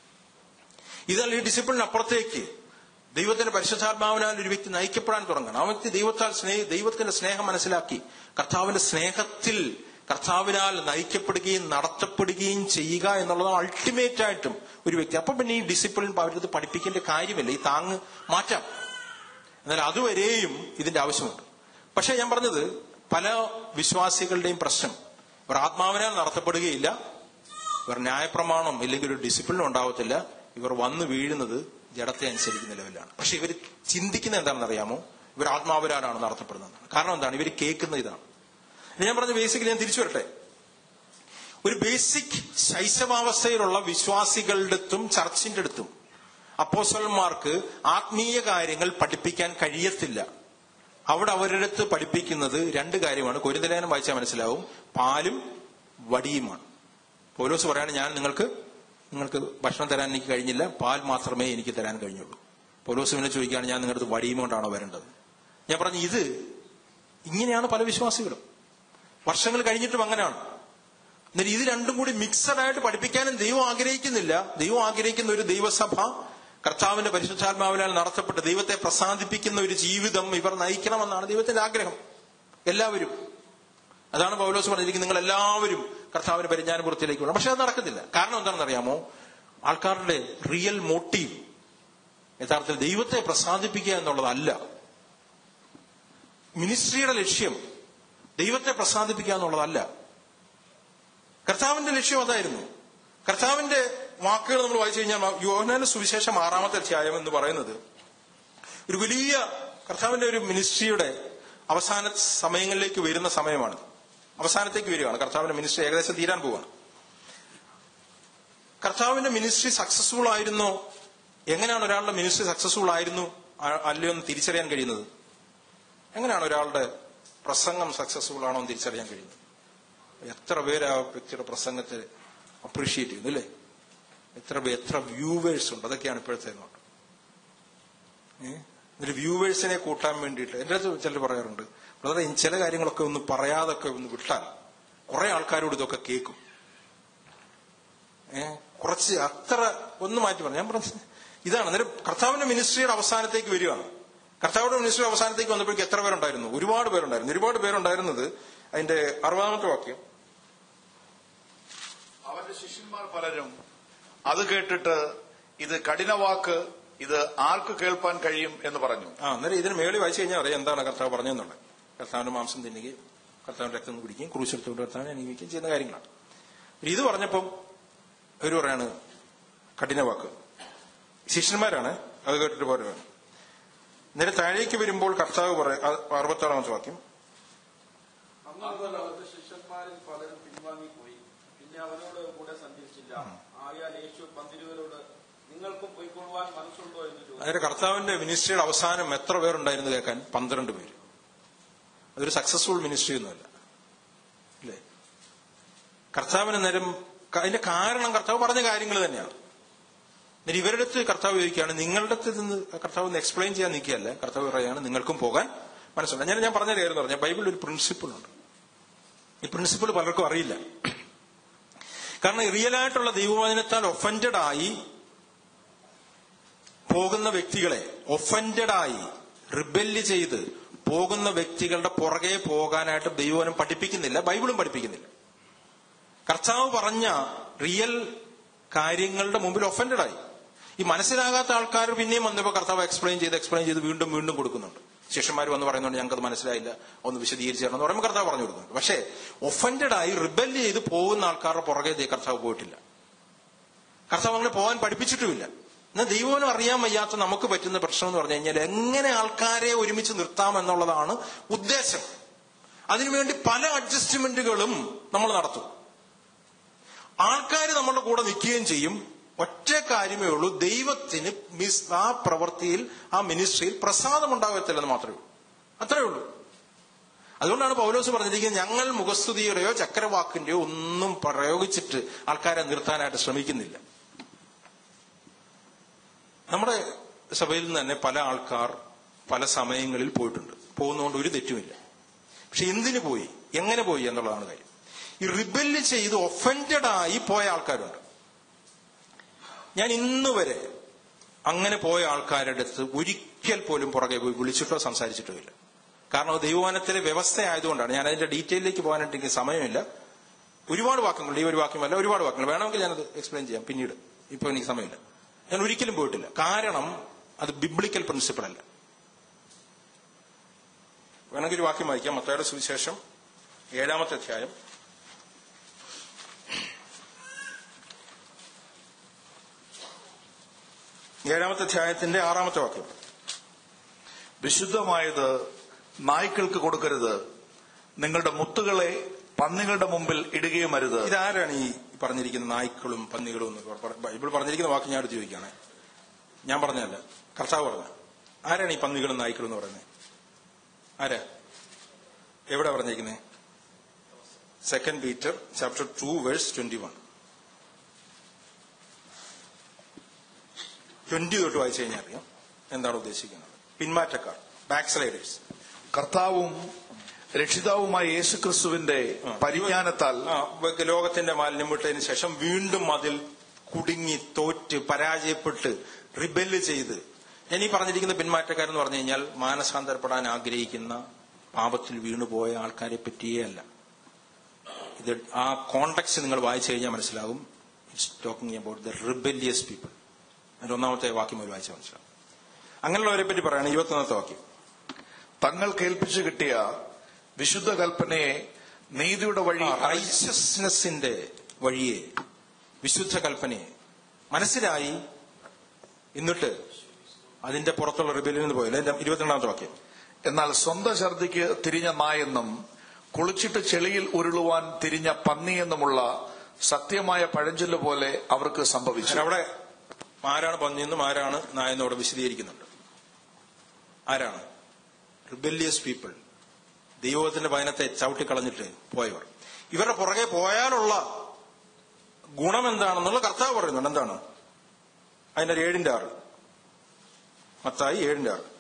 Speaker 2: ഇതല്ല ഈ ഡിസിപ്ലിന് അപ്പുറത്തേക്ക് ദൈവത്തിന്റെ പരിശുദ്ധാത്മാവിനാൽ ഒരു വ്യക്തി നയിക്കപ്പെടാൻ തുടങ്ങണം. ആ വ്യക്തി ദൈവത്താൽ സ്നേഹ ദൈവത്തിന്റെ സ്നേഹം മനസ്സിലാക്കി കർത്താവിന്റെ സ്നേഹത്തിൽ കർത്താവിനാൽ നയിക്കപ്പെടുകയും നടത്തപ്പെടുകയും ചെയ്യുക എന്നുള്ളത് അൾട്ടിമേറ്റ് ആയിട്ടും ഒരു വ്യക്തി. അപ്പൊ പിന്നെ ഈ ഡിസിപ്ലിൻ അവരത് പഠിപ്പിക്കേണ്ട കാര്യമില്ല, ഈ താങ്ങ് മാറ്റാം. എന്നാൽ അതുവരെയും ഇതിന്റെ ആവശ്യമുണ്ട്. പക്ഷെ ഞാൻ പറഞ്ഞത് പല വിശ്വാസികളുടെയും പ്രശ്നം, ഇവർ ആത്മാവിനാൽ നടത്തപ്പെടുകയില്ല, ഇവർ ന്യായപ്രമാണം ഇല്ലെങ്കിൽ ഒരു ഡിസിപ്ലിനും ഉണ്ടാവത്തില്ല, ഇവർ വന്നു വീഴുന്നത് ജഡത്തെ അനുസരിക്കുന്ന ലെവലാണ്. പക്ഷെ ഇവർ ചിന്തിക്കുന്നത് എന്താണെന്ന് അറിയാമോ? ഇവർ ആത്മാവിനാലാണ് നടത്തപ്പെടുന്നതാണ്. കാരണം എന്താണ്? ഇവർ കേൾക്കുന്ന ഇതാണ്. ഞാൻ പറഞ്ഞ ബേസിക്കലി ഞാൻ തിരിച്ചു വരട്ടെ. ഒരു ബേസിക് ശൈശവാവസ്ഥയിലുള്ള വിശ്വാസികളുടെ അടുത്തും ചർച്ചിന്റെ അടുത്തും അപ്പോസ്തലന്മാർക്ക് ആത്മീയ കാര്യങ്ങൾ പഠിപ്പിക്കാൻ കഴിയത്തില്ല. അവിടെ അവരുടെ അടുത്ത് പഠിപ്പിക്കുന്നത് രണ്ട് കാര്യമാണ്. കൊരിന്ത്യലേഖനം വായിച്ചാൽ മനസ്സിലാവും, പാലും വടിയുമാണ്. പൗലോസ് പറയാണ്, ഞാൻ നിങ്ങൾക്ക് നിങ്ങൾക്ക് ഭക്ഷണം തരാൻ എനിക്ക് കഴിഞ്ഞില്ല, പാൽ മാത്രമേ എനിക്ക് തരാൻ കഴിഞ്ഞുള്ളൂ. പൗലോസ് പിന്നെ ചോദിക്കുകയാണ്, ഞാൻ നിങ്ങളുടെ അടുത്ത് വടിയും കൊണ്ടാണോ വരേണ്ടത്? ഞാൻ പറഞ്ഞു, ഇത് ഇങ്ങനെയാണ് പല വിശ്വാസികളും. വർഷങ്ങൾ കഴിഞ്ഞിട്ടും അങ്ങനെയാണ്. എന്നിട്ട് ഇത് രണ്ടും കൂടി മിക്സഡ് ആയിട്ട് പഠിപ്പിക്കാനും ദൈവം ആഗ്രഹിക്കുന്നില്ല. ദൈവം ആഗ്രഹിക്കുന്ന ഒരു ദൈവസഭ കർത്താവിന്റെ പരിശുദ്ധാത്മാവിനാൽ നടത്തപ്പെട്ട് ദൈവത്തെ പ്രസാദിപ്പിക്കുന്ന ഒരു ജീവിതം ഇവർ നയിക്കണമെന്നാണ് ദൈവത്തിന്റെ ആഗ്രഹം. എല്ലാവരും. അതാണ് പൗലോസ് പറഞ്ഞിരിക്കുന്നത്, നിങ്ങൾ എല്ലാവരും കർത്താവിന്റെ പരിജ്ഞാനപൂർത്തിയിലേക്ക് വേണം. പക്ഷെ അത് നടക്കുന്നില്ല. കാരണം എന്താണെന്ന് അറിയാമോ? ആൾക്കാരുടെ റിയൽ മോട്ടീവ് യഥാർത്ഥത്തിൽ ദൈവത്തെ പ്രസാദിപ്പിക്കുക എന്നുള്ളതല്ല. മിനിസ്ട്രിയുടെ ലക്ഷ്യം ദൈവത്തെ പ്രസാദിപ്പിക്കുക എന്നുള്ളതല്ല. കർത്താവിന്റെ ലക്ഷ്യം അതായിരുന്നു. കർത്താവിന്റെ വാക്കുകൾ നമ്മൾ വായിച്ചു കഴിഞ്ഞാൽ യോഹന്നാന്റെ സുവിശേഷം ആറാമത്തെ അധ്യായം എന്ന് പറയുന്നത് ഒരു വലിയ കർത്താവിന്റെ ഒരു മിനിസ്ട്രിയുടെ അവസാന സമയങ്ങളിലേക്ക് വരുന്ന സമയമാണ്. അവസാനത്തേക്ക് വരികയാണ്. കർത്താവിന്റെ മിനിസ്ട്രി ഏകദേശം തീരാൻ പോവുകയാണ്. കർത്താവിന്റെ മിനിസ്ട്രി സക്സസ്ഫുൾ ആയിരുന്നോ, എങ്ങനെയാണ് ഒരാളുടെ മിനിസ്ട്രി സക്സസ്ഫുൾ ആയിരുന്നു അല്ലയോ എന്ന് തിരിച്ചറിയാൻ കഴിയുന്നത്? എങ്ങനെയാണ് ഒരാളുടെ പ്രസംഗം സക്സസ്ഫുൾ ആണോ എന്ന് തിരിച്ചറിയാൻ കഴിയുന്നത്? എത്ര പേര് ആ വ്യക്തിയുടെ പ്രസംഗത്തെ അപ്രീഷിയേറ്റ് ചെയ്യുന്നു, അല്ലേ? എത്ര പേര്, എത്ര വ്യൂവേഴ്സ് ഉണ്ട്? അതൊക്കെയാണ് ഇപ്പോഴത്തെ നോട്ട്. ഏഹ് എന്നിട്ട് വ്യൂവേഴ്സിനെ കൂട്ടാൻ വേണ്ടിയിട്ട് എന്റെ അടുത്ത് ചിലർ പറയാറുണ്ട്, ബ്രദറെ ചില കാര്യങ്ങളൊക്കെ ഒന്ന് പറയാതൊക്കെ ഒന്ന് വിട്ടാൽ കുറെ ആൾക്കാരോട് ഇതൊക്കെ കേൾക്കും. ഏഹ് കുറച്ച് അത്ര ഒന്ന് മാറ്റി പറഞ്ഞു. ഞാൻ പറഞ്ഞു ഇതാണ്. അന്നേരം കർത്താവിന്റെ മിനിസ്ട്രിയുടെ അവസാനത്തേക്ക് വരികയാണ്. കർത്താവിന്റെ മിനിസ്ട്രി അവസാനത്തേക്ക് വന്നപ്പോഴേക്ക് എത്ര പേരുണ്ടായിരുന്നു? ഒരുപാട് പേരുണ്ടായിരുന്നു. ഒരുപാട് പേരുണ്ടായിരുന്നത് അതിന്റെ അറുപതാമത്തെ വാക്യം,
Speaker 3: അവന്റെ ശിഷ്യന്മാർ പലരും അത് കേട്ടിട്ട് ഇത് കഠിനവാക്ക്, ഇത് ആർക്ക് കേൾപ്പാൻ കഴിയും എന്ന് പറഞ്ഞു. ആ
Speaker 2: അന്നേരം ഇതിന് മേളിൽ വായിച്ചു കഴിഞ്ഞാൽ അറിയാം എന്താണ് കർത്താവ് പറഞ്ഞെന്നുള്ളത്. കർത്താവിന്റെ മാംസം തിന്നുകയും കർത്താവിന്റെ രക്തം കുടിക്കുകയും ക്രൂശെടുത്തുകൊണ്ട് കർത്താവിനെ അനുഭവിക്കുകയും ചെയ്യുന്ന കാര്യങ്ങളാണ്. ഇത് പറഞ്ഞപ്പം ഒരു പറയാണ് കഠിനവാക്ക്. ശിഷ്യന്മാരാണ് അത് കേട്ടിട്ട് പോരാണ്. നേരെ താഴേക്ക് വരുമ്പോൾ കർത്താവ് പറയാം, അറുപത്താറാമത്തെ വാക്യം,
Speaker 4: ശിഷ്യന്മാരിൽ പലരും പിൻവാങ്ങിപ്പോയി, പിന്നെ അവനോട് കൂടെ സഞ്ചരിച്ചില്ല. ആയാൽ യേശു പന്തിരുവരോട് നിങ്ങൾക്കും പോയിക്കൊള്ളുവാൻ മനസ്സുണ്ടോ എന്ന് ചോദിച്ചു.
Speaker 2: അതായത് കർത്താവിന്റെ മിനിസ്ട്രിയുടെ അവസാനം എത്ര പേരുണ്ടായിരുന്നു കേൾക്കാൻ? പന്ത്രണ്ട് പേര്. അതൊരു സക്സസ്ഫുൾ മിനിസ്ട്രി ഒന്നുമല്ല, അല്ലേ? കർത്താവിന് നേരം അതിന്റെ കാരണം കർത്താവ് പറഞ്ഞ കാര്യങ്ങൾ തന്നെയാണ്. എന്നിട്ട് ഇവരുടെ അടുത്ത് കർത്താവ് ചോദിക്കുകയാണ്, നിങ്ങളുടെ അടുത്ത് നിന്ന് കർത്താവ് ഒന്ന് എക്സ്പ്ലെയിൻ ചെയ്യാൻ നിൽക്കുകയല്ലേ. കർത്താവ് പറയുകയാണ് നിങ്ങൾക്കും പോകാൻ മനസ്സുണ്ട്. ഞാൻ ഞാൻ പറഞ്ഞ കാര്യം എന്ന് പറഞ്ഞാൽ ബൈബിളിൽ ഒരു പ്രിൻസിപ്പിൾ ഉണ്ട്. ഈ പ്രിൻസിപ്പിൾ പലർക്കും അറിയില്ല. കാരണം റിയലായിട്ടുള്ള ദൈവവചനത്താൽ ഒഫൻഡഡ് ആയി പോകുന്ന വ്യക്തികളെ, ഒഫൻഡഡ് ആയി റിബല്ല് ചെയ്ത് പോകുന്ന വ്യക്തികളുടെ പുറകെ പോകാനായിട്ട് ദൈവവചനം പഠിപ്പിക്കുന്നില്ല, ബൈബിളും പഠിപ്പിക്കുന്നില്ല. കർത്താവ് പറഞ്ഞ റിയൽ കാര്യങ്ങളുടെ മുമ്പിൽ ഒഫൻഡഡ് ആയി ഈ മനസ്സിലാകാത്ത ആൾക്കാർ പിന്നെയും വന്നപ്പോൾ കർത്താവ് എക്സ്പ്ലെയിൻ ചെയ്ത് എക്സ്പ്ലെയിൻ ചെയ്ത് വീണ്ടും വീണ്ടും കൊടുക്കുന്നുണ്ട്. ശിഷ്യന്മാർ വന്ന് പറയുന്നുണ്ട് ഞങ്ങൾക്കത് മനസ്സിലായില്ല, ഒന്ന് വിശദീകരിച്ചു തരണം എന്ന് പറയുമ്പോൾ കർത്താവ് പറഞ്ഞു കൊടുക്കുന്നുണ്ട്. പക്ഷേ ഒഫൻഡഡ് ആയി റിബല്ല് ചെയ്ത് പോകുന്ന ആൾക്കാരുടെ പുറകെ കർത്താവ് പോയിട്ടില്ല. കർത്താവ് അങ്ങനെ പോകാൻ പഠിപ്പിച്ചിട്ടുമില്ല. എന്നാൽ ദൈവവചനം അറിയാൻ വയ്യാത്ത നമുക്ക് പറ്റുന്ന പ്രശ്നം എന്ന് പറഞ്ഞു കഴിഞ്ഞാൽ എങ്ങനെ ആൾക്കാരെ ഒരുമിച്ച് നിർത്താം എന്നുള്ളതാണ് ഉദ്ദേശം. അതിനുവേണ്ടി പല അഡ്ജസ്റ്റ്മെന്റുകളും നമ്മൾ നടത്തും. ആൾക്കാർ നമ്മുടെ കൂടെ നിൽക്കുകയും ചെയ്യും, ഒറ്റ കാര്യമേ ഉള്ളൂ, ദൈവത്തിന് മിസ് ആ പ്രവൃത്തിയിൽ, ആ മിനിസ്ട്രിയിൽ പ്രസാദമുണ്ടാകത്തില്ലെന്ന് മാത്രമേ ഉള്ളൂ. അത്രേ ഉള്ളൂ. അതുകൊണ്ടാണ് പൗലോസ് പറഞ്ഞിരിക്കുന്നത്, ഞങ്ങൾ മുഖസ്തുതിയുടെയോ ചക്രവാക്കിന്റെയോ ഒന്നും പ്രയോഗിച്ചിട്ട് ആൾക്കാരെ നിർത്താനായിട്ട് ശ്രമിക്കുന്നില്ല. നമ്മുടെ സഭയിൽ നിന്ന് തന്നെ പല ആൾക്കാർ പല സമയങ്ങളിൽ പോയിട്ടുണ്ട്. പോകുന്നതുകൊണ്ട് ഒരു തെറ്റുമില്ല. പക്ഷെ എന്തിനു പോയി, എങ്ങനെ പോയി എന്നുള്ളതാണ് കാര്യം. ഈ റിബല് ചെയ്ത് ഒഫൻഡഡ് ആയി പോയ ആൾക്കാരുണ്ട്. ഞാൻ ഇന്ന് വരെ അങ്ങനെ പോയ ആൾക്കാരുടെ അടുത്ത് ഒരിക്കൽ പോലും പുറകെ പോയി വിളിച്ചിട്ടോ സംസാരിച്ചിട്ടോ ഇല്ല. കാരണം അത് ദൈവവചനത്തിലെ വ്യവസ്ഥ ആയതുകൊണ്ടാണ്. ഞാൻ അതിന്റെ ഡീറ്റെയിലേക്ക് പോകാനായിട്ട് എനിക്ക് സമയമില്ല. ഒരുപാട് വാക്യങ്ങളുണ്ട്, ഈ ഒരു വാക്യമല്ല, ഒരുപാട് വാക്യങ്ങൾ വേണമെങ്കിൽ ഞാനത് എക്സ്പ്ലെയിൻ ചെയ്യാം പിന്നീട്. ഇപ്പൊ എനിക്ക് സമയമില്ല. ഞാൻ ഒരിക്കലും പോയിട്ടില്ല. കാരണം അത് ബിബ്ലിക്കൽ പ്രിൻസിപ്പിൾ അല്ല. വേണമെങ്കിൽ ഒരു വാക്യം വായിക്കാം. മത്തായിയുടെ സുവിശേഷം ഏഴാമത്തെ അധ്യായം ഏഴാമത്തെ അധ്യായത്തിന്റെ ആറാമത്തെ വാക്യം.
Speaker 3: വിശുദ്ധമായത് നായ്ക്കൾക്ക് കൊടുക്കരുത്, നിങ്ങളുടെ മുത്തുകളെ പന്നികളുടെ മുമ്പിൽ ഇടുകയും അരുത്.
Speaker 2: ഇതാരാണ് ഈ പറഞ്ഞിരിക്കുന്ന നായ്ക്കളും പന്നികളും എന്ന് ബൈബിൾ പറഞ്ഞിരിക്കുന്ന വാക്ക് ഞാൻ എടുത്ത് ചോദിക്കുകയാണ്. ഞാൻ പറഞ്ഞല്ല, കർത്താവ് പറഞ്ഞ. ആരാണ് ഈ പന്നികളും നായ്ക്കളും എന്ന് പറയുന്നത്? ആരാ? എവിടെ പറഞ്ഞിരിക്കുന്നത്? Second Peter chapter two verse twenty one twenty തൊട്ട് വായിച്ചു കഴിഞ്ഞാൽ അറിയാം എന്താണ് ഉദ്ദേശിക്കുന്നത്. പിന്മാറ്റക്കാർ, ബാക്ക് സ്ലൈഡേഴ്സ്.
Speaker 3: കർത്താവും രക്ഷിതാവുമായ യേശുക്രിസ്തുവിന്റെ പരിജ്ഞാനത്താൽ
Speaker 2: ലോകത്തിന്റെ മാലിന്യം വിട്ടതിന് ശേഷം വീണ്ടും അതിൽ കുടുങ്ങി തോറ്റ് പരാജയപ്പെട്ട് റിബെല്ല് ചെയ്ത്, ഞാൻ ഈ പറഞ്ഞിരിക്കുന്ന പിന്മാറ്റക്കാരെന്ന് പറഞ്ഞു കഴിഞ്ഞാൽ മാനസാന്തരപ്പെടാൻ ആഗ്രഹിക്കുന്ന പാപത്തിൽ വീണുപോയ ആൾക്കാരെ പറ്റിയേ അല്ല. ഇത് ആ കോണ്ടെക്സ്റ്റ് നിങ്ങൾ വായിച്ചു കഴിഞ്ഞാൽ മനസ്സിലാകും. It's talking about the rebellious people. അതിന്റെ ഒന്നാമത്തെ വാക്യം ഒരു വായിച്ചാൽ മനസ്സിലാവും. അങ്ങനെയുള്ളവരെ പറ്റി പറയുകയാണ്. ഇരുപത്തൊന്നാമത്തെ വാക്യം.
Speaker 3: തങ്ങൾ കേൾപ്പിച്ചു കിട്ടിയ വിശുദ്ധ കൽപ്പനയെ, നീതിയുടെ വഴി,
Speaker 2: റൈച്ചസ്നെസിന്റെ വഴിയെ, വിശുദ്ധ കൽപ്പനയെ മനസ്സിലായി, എന്നിട്ട് അതിന്റെ പുറത്തുള്ള റിബെല്ലിൽ നിന്ന് പോയില്ല. എന്റെ ഇരുപത്തിരണ്ടാമത്തെ വാക്യം.
Speaker 3: എന്നാൽ സ്വന്തം ഛർദിക്ക് തിരിഞ്ഞ നായെന്നും കുളിച്ചിട്ട് ചെളിയിൽ ഉരുളുവാൻ തിരിഞ്ഞ പന്നിയെന്നുമുള്ള സത്യമായ പഴഞ്ചൊല്ല് പോലെ അവർക്ക് സംഭവിച്ചു.
Speaker 2: അവിടെ ആരാണ് പന്നിയെന്നും ആരാണ് നായെന്നും അവിടെ വിശദീകരിക്കുന്നുണ്ട്. ആരാണ്? റിബെല്ലിയസ് പീപ്പിൾ, ദൈവത്തിന്റെ വചനത്തെ ചവിട്ടിക്കളഞ്ഞിട്ട് പോയവർ. ഇവരുടെ പുറകെ പോയാലുള്ള ഗുണം എന്താണെന്നുള്ള കർത്താവ് പറയുന്നുണ്ട്. എന്താണ് അതിന്റെ ഏഴിന്റെ ആറ്. മത്തായി ഏഴിന്റെ ആറ്.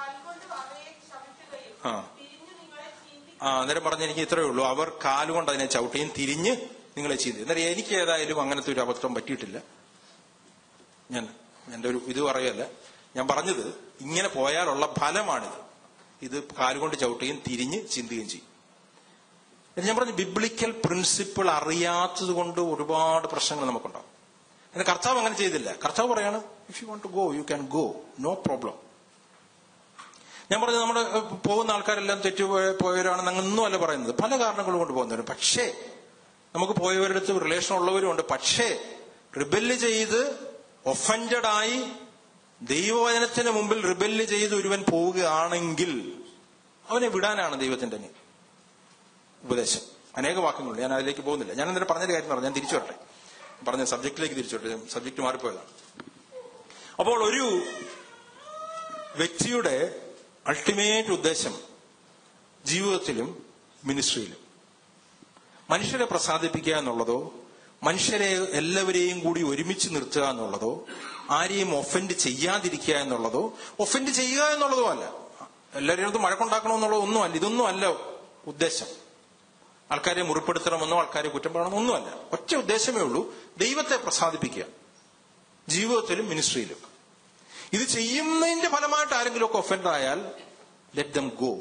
Speaker 2: ആ ആ അന്നേരം പറഞ്ഞ എനിക്ക് ഇത്രയേ ഉള്ളൂ, അവർ കാലുകൊണ്ട് അതിനെ ചവിട്ടിയും തിരിഞ്ഞ് നിങ്ങളെ ചെയ്തു. അന്നേരം എനിക്ക് ഏതായാലും അങ്ങനത്തെ ഒരു അബദ്ധം പറ്റിയിട്ടില്ല. ഞാൻ എന്റെ ഒരു ഇത് പറയല്ല, ഞാൻ പറഞ്ഞത് ഇങ്ങനെ പോയാലുള്ള ഫലമാണിത്. ഇത് കാലുകൊണ്ട് ചവിട്ടുകയും തിരിഞ്ഞ് ചിന്തുകയും ചെയ്യും. ഞാൻ പറഞ്ഞു, ബിബ്ലിക്കൽ പ്രിൻസിപ്പിൾ അറിയാത്തത് കൊണ്ട് ഒരുപാട് പ്രശ്നങ്ങൾ നമുക്കുണ്ടാവും. എന്നാൽ കർത്താവ് അങ്ങനെ ചെയ്തില്ല. കർത്താവ് പറയാണ്, if you want to go you can go, no problem. ഞാൻ പറഞ്ഞു, നമ്മുടെ പോകുന്ന ആൾക്കാരെല്ലാം തെറ്റു പോയവരാണെന്ന് അങ്ങനൊന്നും അല്ല പറയുന്നത്. പല കാരണങ്ങൾ കൊണ്ട് പോകുന്നവരും. പക്ഷേ നമുക്ക് പോയവരുടെ അടുത്ത് റിലേഷൻ ഉള്ളവരും ഉണ്ട്. പക്ഷേ റിബെല്ല് ചെയ്ത് ഒഫൻഡഡ് ആയി ദൈവവചനത്തിന് മുമ്പിൽ റിബെല്ല് ചെയ്ത് ഒരുവൻ പോവുകയാണെങ്കിൽ അവനെ വിടാനാണ് ദൈവത്തിന്റെ ഉപദേശം. അനേക വാക്യങ്ങളുണ്ട്, ഞാൻ അതിലേക്ക് പോകുന്നില്ല. ഞാൻ എന്തിനാ പറഞ്ഞൊരു കാര്യം പറഞ്ഞു, ഞാൻ തിരിച്ചു വരട്ടെ. പറഞ്ഞ സബ്ജക്റ്റിലേക്ക് തിരിച്ചു വരട്ടെ. സബ്ജക്ട് മാറിപ്പോയതാണ്. അപ്പോൾ ഒരു വ്യക്തിയുടെ അൾട്ടിമേറ്റ് ഉദ്ദേശം ജീവിതത്തിലും മിനിസ്ട്രിയിലും മനുഷ്യരെ പ്രസാദിപ്പിക്കുക എന്നുള്ളതോ, മനുഷ്യരെ എല്ലാവരെയും കൂടി ഒരുമിച്ച് നിർത്തുക എന്നുള്ളതോ, ആരെയും ഒഫൻഡ് ചെയ്യാതിരിക്കുക എന്നുള്ളതോ, ഒഫൻഡ് ചെയ്യുക എന്നുള്ളതോ അല്ല. എല്ലാവരും അടുത്ത് മഴക്കുണ്ടാക്കണമെന്നുള്ളതോ ഒന്നും അല്ല. ഇതൊന്നും അല്ല ഉദ്ദേശം. ആൾക്കാരെ മുറിപ്പെടുത്തണമെന്നോ ആൾക്കാരെ കുറ്റം പറയണമെന്നോ ഒന്നുമല്ല. ഒറ്റ ഉദ്ദേശമേ ഉള്ളൂ, ദൈവത്തെ പ്രസാദിപ്പിക്കുക ജീവിതത്തിലും മിനിസ്ട്രിയിലും. ഇത് ചെയ്യുന്നതിന്റെ ഫലമായിട്ട് ആരെങ്കിലുമൊക്കെ ഒഫൻഡ് ആയാൽ ലെറ്റ് ദം ഗോ.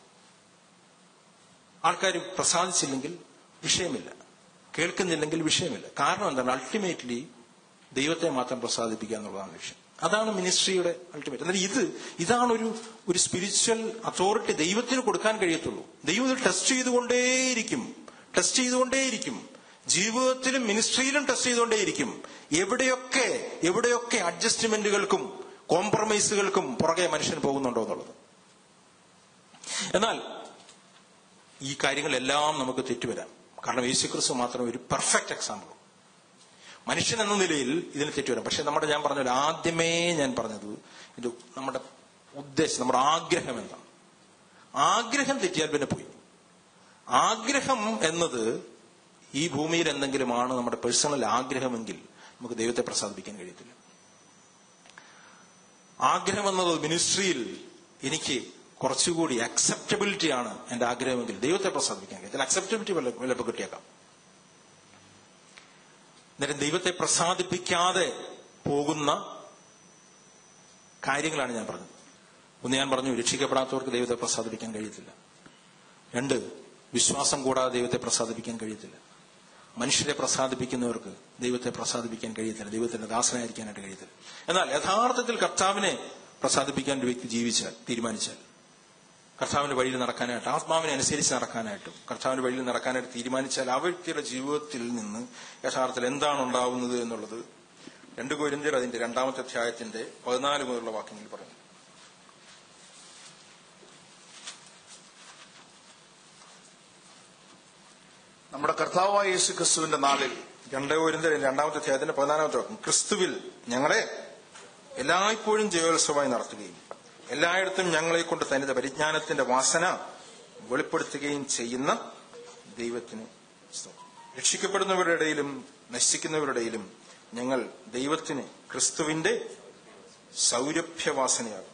Speaker 2: ആൾക്കാർ പ്രസാദിച്ചില്ലെങ്കിൽ വിഷയമില്ല, കേൾക്കുന്നില്ലെങ്കിൽ വിഷയമില്ല. കാരണം എന്താണ്? അൾട്ടിമേറ്റ്ലി ദൈവത്തെ മാത്രം പ്രസാദിപ്പിക്കുക എന്നുള്ളതാണ് ലക്ഷ്യം. അതാണ് മിനിസ്ട്രിയുടെ അൾട്ടിമേറ്റ്. എന്നാൽ ഇത് ഇതാണ് ഒരു ഒരു സ്പിരിച്വൽ അതോറിറ്റി ദൈവത്തിന് കൊടുക്കാൻ കഴിയത്തുള്ളൂ. ദൈവം ഇത് ടെസ്റ്റ് ചെയ്തുകൊണ്ടേയിരിക്കും, ടെസ്റ്റ് ചെയ്തുകൊണ്ടേയിരിക്കും. ജീവിതത്തിലും മിനിസ്ട്രിയിലും ടെസ്റ്റ് ചെയ്തുകൊണ്ടേയിരിക്കും. എവിടെയൊക്കെ എവിടെയൊക്കെ അഡ്ജസ്റ്റ്മെന്റുകൾക്കും കോംപ്രമൈസുകൾക്കും പുറകെ മനുഷ്യൻ പോകുന്നുണ്ടോ എന്നുള്ളത്. എന്നാൽ ഈ കാര്യങ്ങളെല്ലാം നമുക്ക് തെറ്റുവരാം. കാരണം യേശുക്രിസ്തു മാത്രം ഒരു പെർഫെക്റ്റ് എക്സാമ്പിൾ. മനുഷ്യൻ എന്ന നിലയിൽ ഇതിന് തെറ്റ് വരാം. പക്ഷെ നമ്മുടെ ഞാൻ പറഞ്ഞ ആദ്യമേ ഞാൻ പറഞ്ഞത് ഇത് നമ്മുടെ ഉദ്ദേശം, നമ്മുടെ ആഗ്രഹം എന്താണ്. ആഗ്രഹം തെറ്റിയാൽ പിന്നെ പോയി. ആഗ്രഹം എന്നത് ഈ ഭൂമിയിൽ എന്തെങ്കിലുമാണ് നമ്മുടെ പേഴ്സണൽ ആഗ്രഹമെങ്കിൽ നമുക്ക് ദൈവത്തെ പ്രസാദിപ്പിക്കാൻ കഴിയത്തില്ല. ആഗ്രഹം എന്നത് മിനിസ്ട്രിയിൽ എനിക്ക് കുറച്ചുകൂടി അക്സെപ്റ്റബിലിറ്റി ആണ് എന്റെ ആഗ്രഹമെങ്കിൽ ദൈവത്തെ പ്രസാദിപ്പിക്കാൻ കഴിയത്തില്ല. അക്സെപ്റ്റബിലിറ്റി വല്ലപ്പോൾ കിട്ടിയേക്കാം. അന്നേരം ദൈവത്തെ പ്രസാദിപ്പിക്കാതെ പോകുന്ന കാര്യങ്ങളാണ് ഞാൻ പറഞ്ഞത്. ഒന്ന് ഞാൻ പറഞ്ഞു, രക്ഷിക്കപ്പെടാത്തവർക്ക് ദൈവത്തെ പ്രസാദിപ്പിക്കാൻ കഴിയത്തില്ല. രണ്ട്, വിശ്വാസം കൂടാതെ ദൈവത്തെ പ്രസാദിപ്പിക്കാൻ കഴിയത്തില്ല. മനുഷ്യരെ പ്രസാദിപ്പിക്കുന്നവർക്ക് ദൈവത്തെ പ്രസാദിപ്പിക്കാൻ കഴിയത്തില്ല, ദൈവത്തിന്റെ ദാസനായിരിക്കാനായിട്ട് കഴിയത്തില്ല. എന്നാൽ യഥാർത്ഥത്തിൽ കർത്താവിനെ പ്രസാദിപ്പിക്കാൻ ഒരു വ്യക്തി ജീവിച്ചാൽ, തീരുമാനിച്ചാൽ, കർത്താവിന്റെ വഴിയിൽ നടക്കാനായിട്ട്, ആത്മാവിനെ അനുസരിച്ച് നടക്കാനായിട്ടും കർത്താവിന്റെ വഴിയിൽ നടക്കാനായിട്ട് തീരുമാനിച്ചാൽ ആ വ്യക്തിയുടെ ജീവിതത്തിൽ നിന്ന് യഥാർത്ഥത്തിൽ എന്താണ് ഉണ്ടാവുന്നത് എന്നുള്ളത് രണ്ട് കൊരിന്ത്യർ അതിന്റെ രണ്ടാമത്തെ അധ്യായത്തിന്റെ പതിനാല് മുതലുള്ള വാക്യങ്ങളിൽ പറയുന്നു.
Speaker 3: നമ്മുടെ കർത്താവായ യേശു ക്രിസ്തുവിന്റെ നാളിൽ
Speaker 2: രണ്ട് കൊരിന്ത്യർ രണ്ടാമത്തെ അധ്യായത്തിന്റെ പതിനാലാമത്തെ വാക്യം, ക്രിസ്തുവിൽ ഞങ്ങളെ എല്ലായ്പ്പോഴും ജയോത്സവമായി നടത്തുകയും എല്ലായിടത്തും ഞങ്ങളെ കൊണ്ട് തനിത പരിജ്ഞാനത്തിന്റെ വാസന വെളിപ്പെടുത്തുകയും ചെയ്യുന്ന ദൈവത്തിന് സ്തോത്രം. രക്ഷിക്കപ്പെടുന്നവരുടെ ഇടയിലും നശിക്കുന്നവരുടെയിലും ഞങ്ങൾ ദൈവത്തിന് ക്രിസ്തുവിന്റെ സൗരഭ്യവാസനയാകും.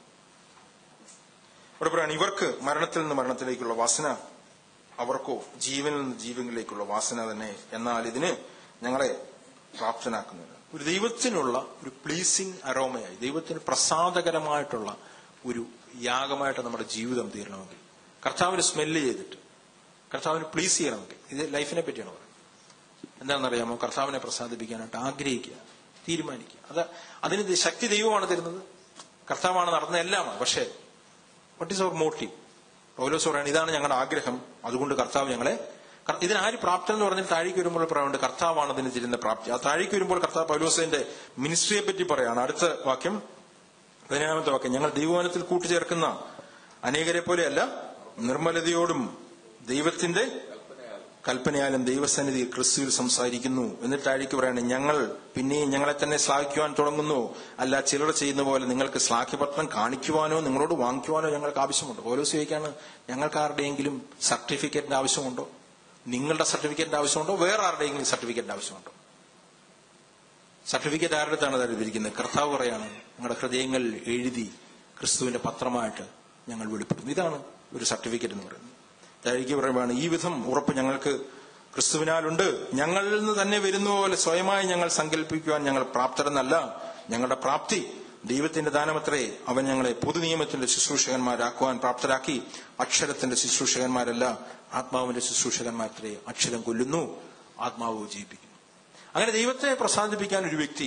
Speaker 2: ഇവിടെ പറയാണ്, ഇവർക്ക് മരണത്തിൽ നിന്ന് മരണത്തിലേക്കുള്ള വാസന, അവർക്കോ ജീവനിൽ നിന്ന് ജീവനിലേക്കുള്ള വാസന തന്നെ. എന്നാൽ ഇതിന് ഞങ്ങളെ പ്രാപ്തനാക്കുന്നില്ല. ഒരു ദൈവത്തിനുള്ള ഒരു പ്ലീസിങ് അരോമയായി, ദൈവത്തിന് പ്രസാദകരമായിട്ടുള്ള ഒരു യാഗമായിട്ട് നമ്മുടെ ജീവിതം തീരണമെങ്കിൽ, കർത്താവിന് സ്മെല്ല് ചെയ്തിട്ട് കർത്താവിന് പ്ലീസ് ചെയ്യണമെങ്കിൽ, ഇത് ലൈഫിനെ പറ്റിയാണ് പറയുന്നത്. എന്താണെന്നറിയാമോ? കർത്താവിനെ പ്രസാദിപ്പിക്കാനായിട്ട് ആഗ്രഹിക്കുക, തീരുമാനിക്കുക. അത് അതിന് ശക്തി ദൈവമാണ് തരുന്നത്, കർത്താവാണ് നടത്തുന്ന എല്ലാമാണ്. പക്ഷേ വാട്ട് ഈസ് അവർ മോട്ടീവ്? പൗലോസ് പറയാണ്, ഇതാണ് ഞങ്ങളുടെ ആഗ്രഹം, അതുകൊണ്ട് കർത്താവ് ഞങ്ങളെ, ഇതിനാര് പ്രാപ്തൻ എന്ന് പറഞ്ഞാൽ താഴേക്ക് വരുമ്പോൾ പറയുന്നുണ്ട് കർത്താവാണ് അതിന് തരുന്ന പ്രാപ്തി. ആ താഴേക്ക് വരുമ്പോൾ കർത്താവ് പൗലോസിന്റെ മിനിസ്ട്രിയെ പറ്റി പറയാണ്. അടുത്ത വാക്യം, പതിനേഴാമത്തെ വാക്യം, ഞങ്ങൾ ദൈവവനത്തിൽ കൂട്ടിച്ചേർക്കുന്ന അനേകരെ പോലെയല്ല, നിർമ്മലതയോടും ദൈവത്തിന്റെ കൽപ്പനയാലും ദൈവസന്നിധിയിൽ ക്രിസ്തുവിൽ സംസാരിക്കുന്നു. എന്നിട്ട് താഴേക്ക് പറയാണ്, ഞങ്ങൾ പിന്നെയും ഞങ്ങളെ തന്നെ ശ്ലാഘിക്കുവാൻ തുടങ്ങുന്നു. അല്ല ചിലർ ചെയ്യുന്ന പോലെ നിങ്ങൾക്ക് ശ്ലാഘ്യപത്രം കാണിക്കുവാനോ നിങ്ങളോട് വാങ്ങിക്കുവാനോ ഞങ്ങൾക്ക് ആവശ്യമുണ്ടോ? പൗലോസ് ചോദിക്കാണ്, ഞങ്ങൾക്ക് ആരുടെയെങ്കിലും സർട്ടിഫിക്കറ്റിന്റെ ആവശ്യമുണ്ടോ? നിങ്ങളുടെ സർട്ടിഫിക്കറ്റിന്റെ ആവശ്യമുണ്ടോ? വേറെ ആരുടെയെങ്കിലും സർട്ടിഫിക്കറ്റിന്റെ ആവശ്യമുണ്ടോ? സർട്ടിഫിക്കറ്റ് ആരുടെ അടുത്താണ് തരുന്നിരിക്കുന്നത്? കർത്താവ് പറയാണ്, ഞങ്ങളുടെ ഹൃദയങ്ങൾ എഴുതി ക്രിസ്തുവിന്റെ പത്രമായിട്ട് ഞങ്ങൾ വെളിപ്പെടുന്നു. ഇതാണ് ഒരു സർട്ടിഫിക്കറ്റ് എന്ന് പറയുന്നത്. താഴേക്ക് പറയുകയാണ്, ഈ വിധം ഉറപ്പ് ഞങ്ങൾക്ക് ക്രിസ്തുവിനാലുണ്ട്. ഞങ്ങളിൽ നിന്ന് തന്നെ വരുന്ന പോലെ സ്വയമായി ഞങ്ങൾ സങ്കല്പിക്കുവാൻ ഞങ്ങൾ പ്രാപ്തരെന്നല്ല, ഞങ്ങളുടെ പ്രാപ്തി ദൈവത്തിന്റെ ദാനമത്രേ. അവൻ ഞങ്ങളെ പൊതുനിയമത്തിന്റെ ശുശ്രൂഷകന്മാരാക്കുവാൻ പ്രാപ്തരാക്കി. അക്ഷരത്തിന്റെ ശുശ്രൂഷകന്മാരല്ല, ആത്മാവിന്റെ ശുശ്രൂഷകന്മാരത്രേ. അക്ഷരം കൊല്ലുന്നു, ആത്മാവ് ജീവിപ്പിക്കുന്നു. അങ്ങനെ ദൈവത്തെ പ്രസാദിപ്പിക്കാൻ ഒരു വ്യക്തി,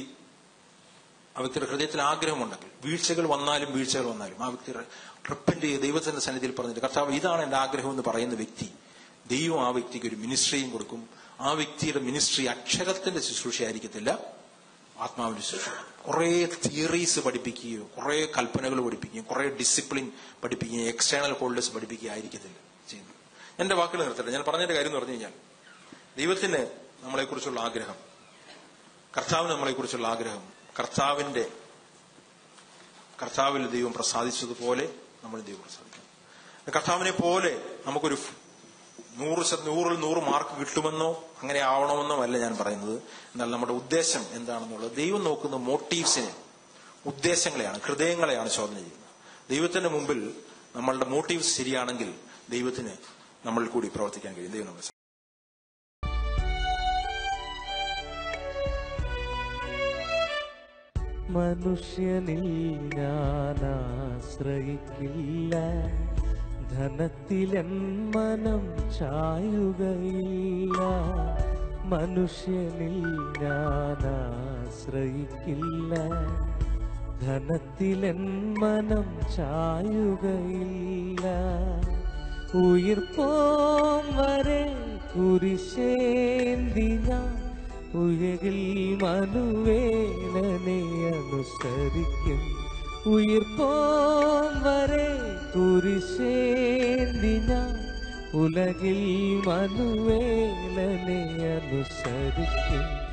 Speaker 2: ആ വ്യക്തിയുടെ ഹൃദയത്തിൽ ആഗ്രഹമുണ്ടെങ്കിൽ, വീഴ്ചകൾ വന്നാലും വീഴ്ചകൾ വന്നാലും ആ വ്യക്തി റിപ്പന്റ് ചെയ്ത് ദൈവത്തിന്റെ സന്നിധിയിൽ പറഞ്ഞിട്ട്, കർത്താവ് ഇതാണ് എന്റെ ആഗ്രഹം എന്ന് പറയുന്ന വ്യക്തി, ദൈവം ആ വ്യക്തിക്ക് ഒരു മിനിസ്ട്രിയും കൊടുക്കും. ആ വ്യക്തിയുടെ മിനിസ്ട്രി അക്ഷരത്തിന്റെ ശുശ്രൂഷയായിരിക്കത്തില്ല, ആത്മാവിന്റെ ശുശ്രൂഷ. കുറെ തിയറീസ് പഠിപ്പിക്കുകയോ കുറെ കൽപ്പനകൾ പഠിപ്പിക്കുകയും കുറെ ഡിസിപ്ലിൻ പഠിപ്പിക്കുകയും എക്സ്റ്റേണൽ ഹോൾഡേഴ്സ് പഠിപ്പിക്കുക ആയിരിക്കത്തില്ല ചെയ്യുന്നത്. എന്റെ വാക്കുകൾ നിർത്തട്ടെ. ഞാൻ പറഞ്ഞതിന്റെ കാര്യം എന്ന് പറഞ്ഞു കഴിഞ്ഞാൽ, ദൈവത്തിന് നമ്മളെക്കുറിച്ചുള്ള ആഗ്രഹം, കർത്താവിന് നമ്മളെക്കുറിച്ചുള്ള ആഗ്രഹം, കർത്താവിന്റെ കർത്താവിൽ ദൈവം പ്രസാദിച്ചതുപോലെ നമ്മൾ ദൈവം പ്രസാദിക്കണം. കർത്താവിനെ പോലെ നമുക്കൊരു നൂറ് നൂറിൽ നൂറ് മാർക്ക് കിട്ടുമെന്നോ അങ്ങനെ ആവണമെന്നോ അല്ല ഞാൻ പറയുന്നത്. എന്നാൽ നമ്മുടെ ഉദ്ദേശം എന്താണെന്നുള്ളത്, ദൈവം നോക്കുന്ന മോട്ടീവ്സിനെ, ഉദ്ദേശങ്ങളെയാണ്, ഹൃദയങ്ങളെയാണ് ചോദന ചെയ്യുന്നത്. ദൈവത്തിന്റെ മുമ്പിൽ നമ്മളുടെ മോട്ടീവ്സ് ശരിയാണെങ്കിൽ ദൈവത്തിന് നമ്മളിൽ കൂടി പ്രവർത്തിക്കാൻ കഴിയും. ദൈവം നമ്മൾ
Speaker 1: മനുഷ്യനിൽ ഞാൻ ആശ്രയിക്കില്ല, ധനത്തിലെൻ മനം ചായുകയില്ല. മനുഷ്യനിൽ ഞാൻ ആശ്രയിക്കില്ല, ധനത്തിലെൻ മനം ചായുകയില്ല. ഉയിർപ്പോം വരെ കുരിശേന്തി ഞാൻ ഉയരിൽ മനുവേലനെ അനുസരിക്കും. ഉയിർപ്പോം വരെ കുരിശേന്തി ഞാൻ ഉലകിൽ മനുവേലനെ അനുസരിക്കും.